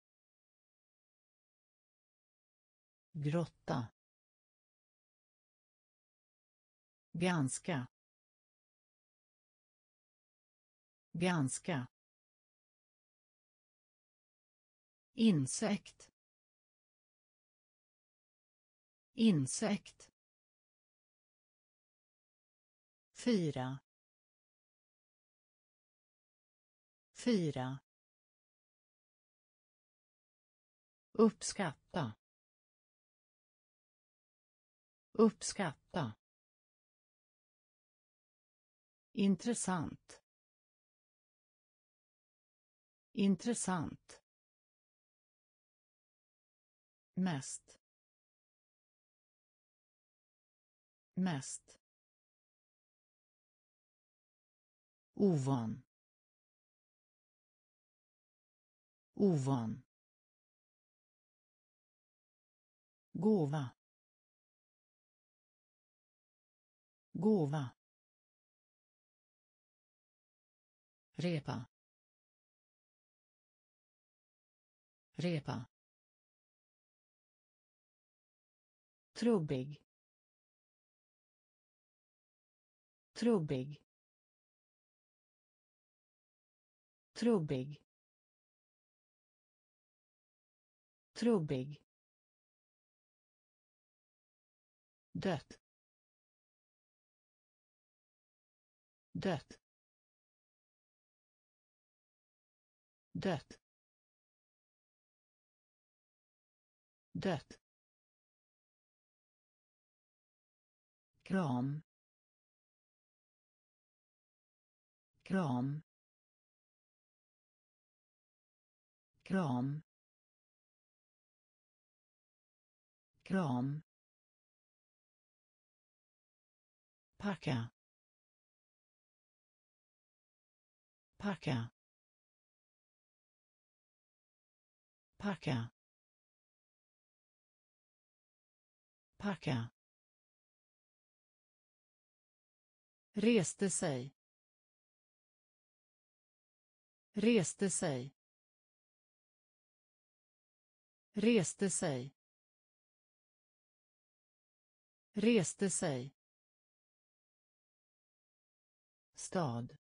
grotta, ganska, ganska, insekt, insekt, fyra, fyra, uppskatta, uppskatta, intressant, intressant, mest, mest, ovan, ovan, gåva, gåva, repa, repa, trubbig, trubbig, trubbig, trubbig, dött, dött, dött, dött, kram, kram, kram, kram, packa, packa, packa, packa, reste sig, reste sig, Reste sig. Reste sig. Stad.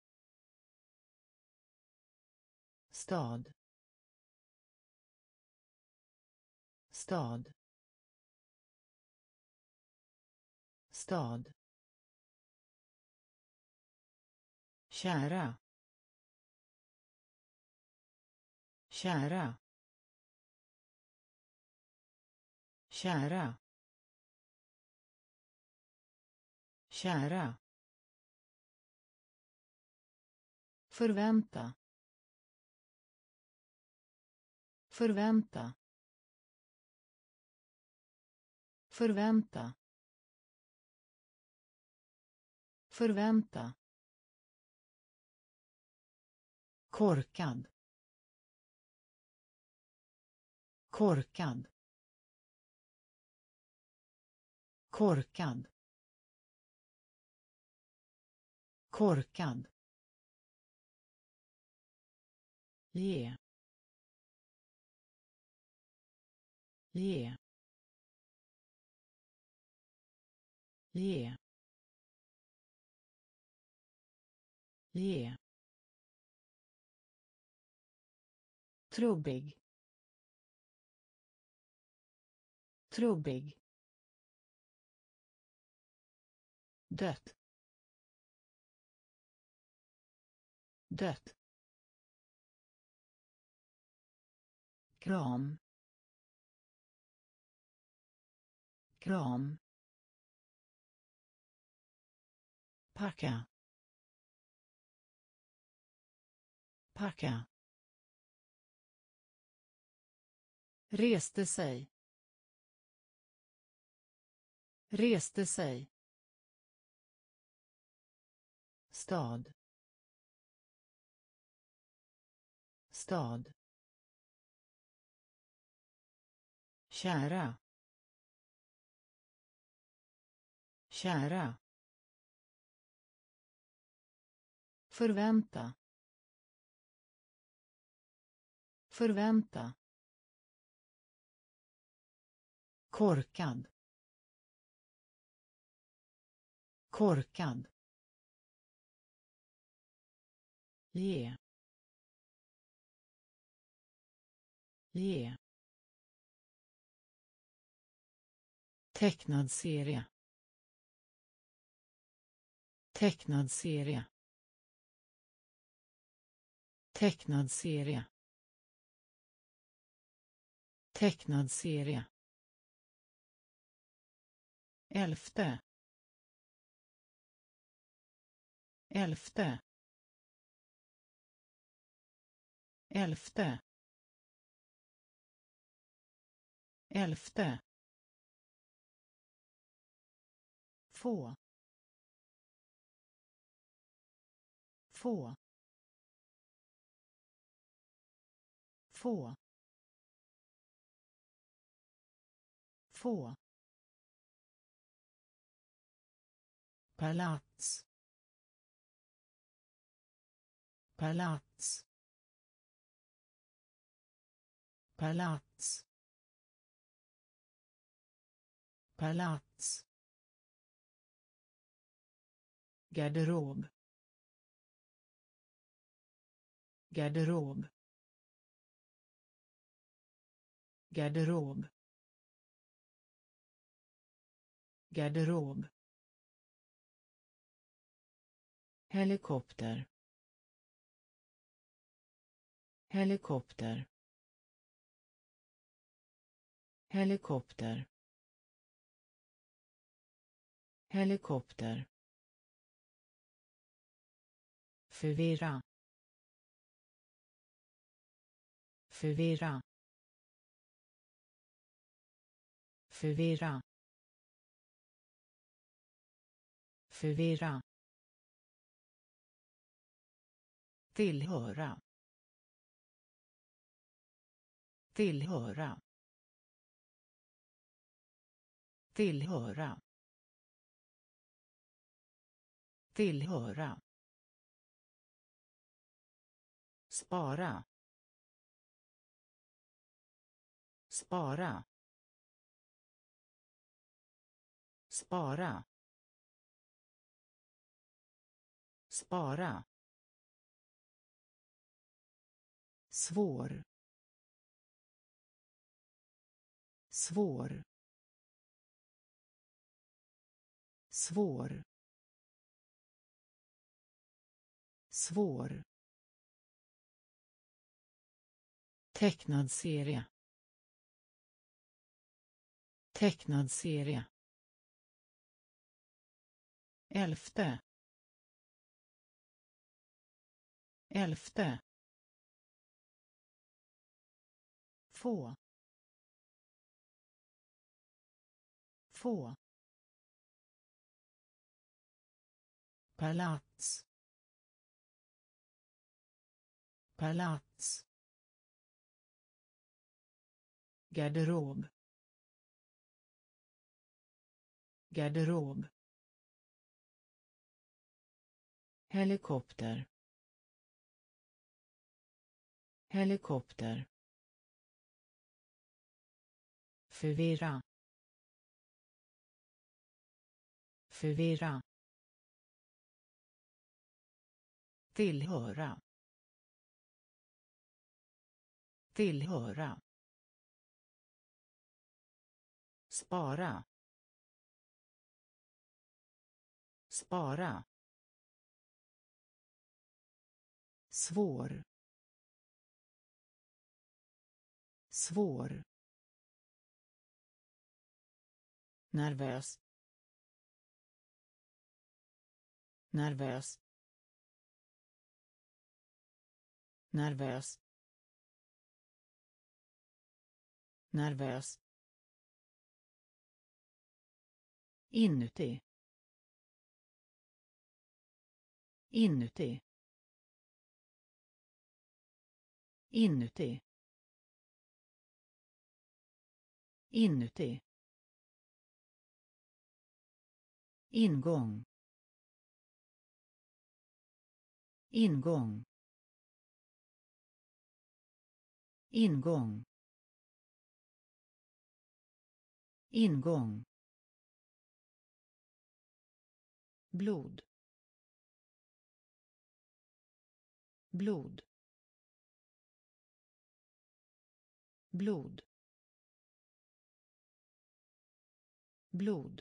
Stad. Stad. Stad. Kära. Kära. Kära. Kära. Förvänta. Förvänta. Förvänta. Förvänta. Korkad. Korkad. Korkad. Korkad. Ge. Ge. Ge. Ge. Trubbig. Trubbig. Dött. Dött. Kram. Kram. Packa. Packa. Reste sig. Reste sig. Stad. Stad. Kära. Kära. Förvänta. Förvänta. Korkad. Korkad. Ge. Ge. Tecknad serie. Tecknad serie. Tecknad serie. Tecknad serie. Elfte. Elfte. Elfte. Elfte. Få. Få. Få. Få. Palats. Palats. Palats. Palats. Garderob. Garderob. Garderob. Garderob. Helikopter. Helikopter. Helikopter. Helikopter. Förvirra. Förvirra. Förvirra. Förvirra. Tillhöra. Tillhöra. Tillhöra. Tillhöra. Spara. spara, spara, spara, svår, svår, svår, svår, tecknad serie, tecknad serie, 11, 11, få, få, palats, palats, garderob, garderob, helikopter, helikopter, förvirra, förvirra, tillhöra, tillhöra, spara, spara, svår, svår, nervös, nervös, nervös, nervös, inuti, inuti, inuti, inuti, ingång, ingång, ingång, ingång, blod, blod, blod, blod,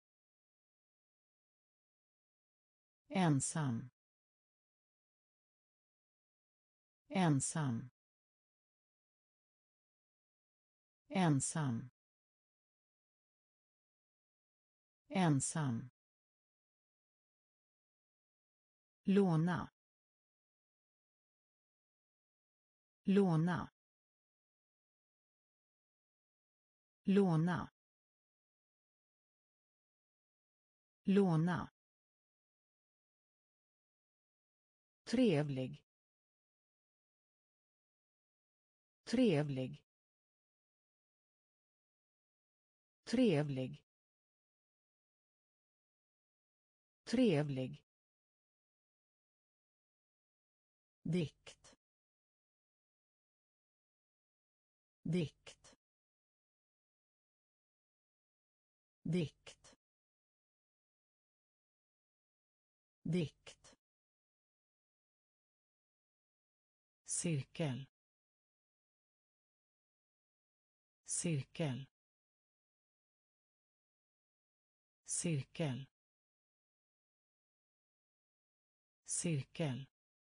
ensam, ensam, ensam, ensam, låna, låna, låna, låna, trevlig, trevlig, trevlig, trevlig, dikt, dikt, dikt, dikt, cirkel, cirkel, cirkel, cirkel,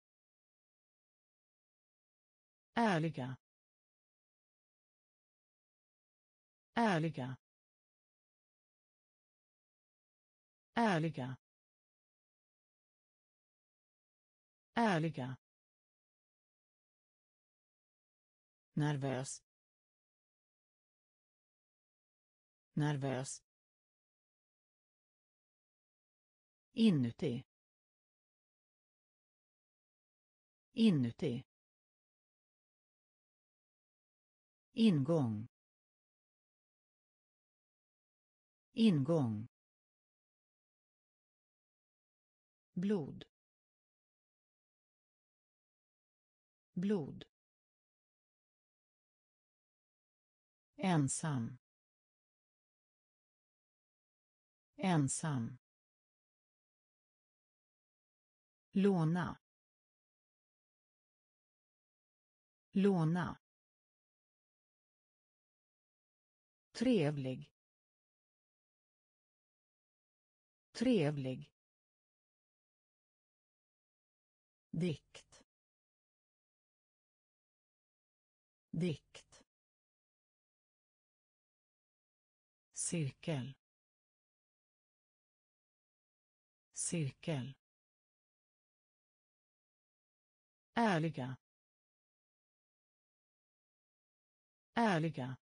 ärliga, ärliga, ärliga, ärliga, nervös, nervös, inuti, inuti, ingång, ingång, blod, blod, ensam, ensam, låna, låna, trevlig, trevlig, dikt, dikt, cirkel, cirkel, ärliga, ärliga,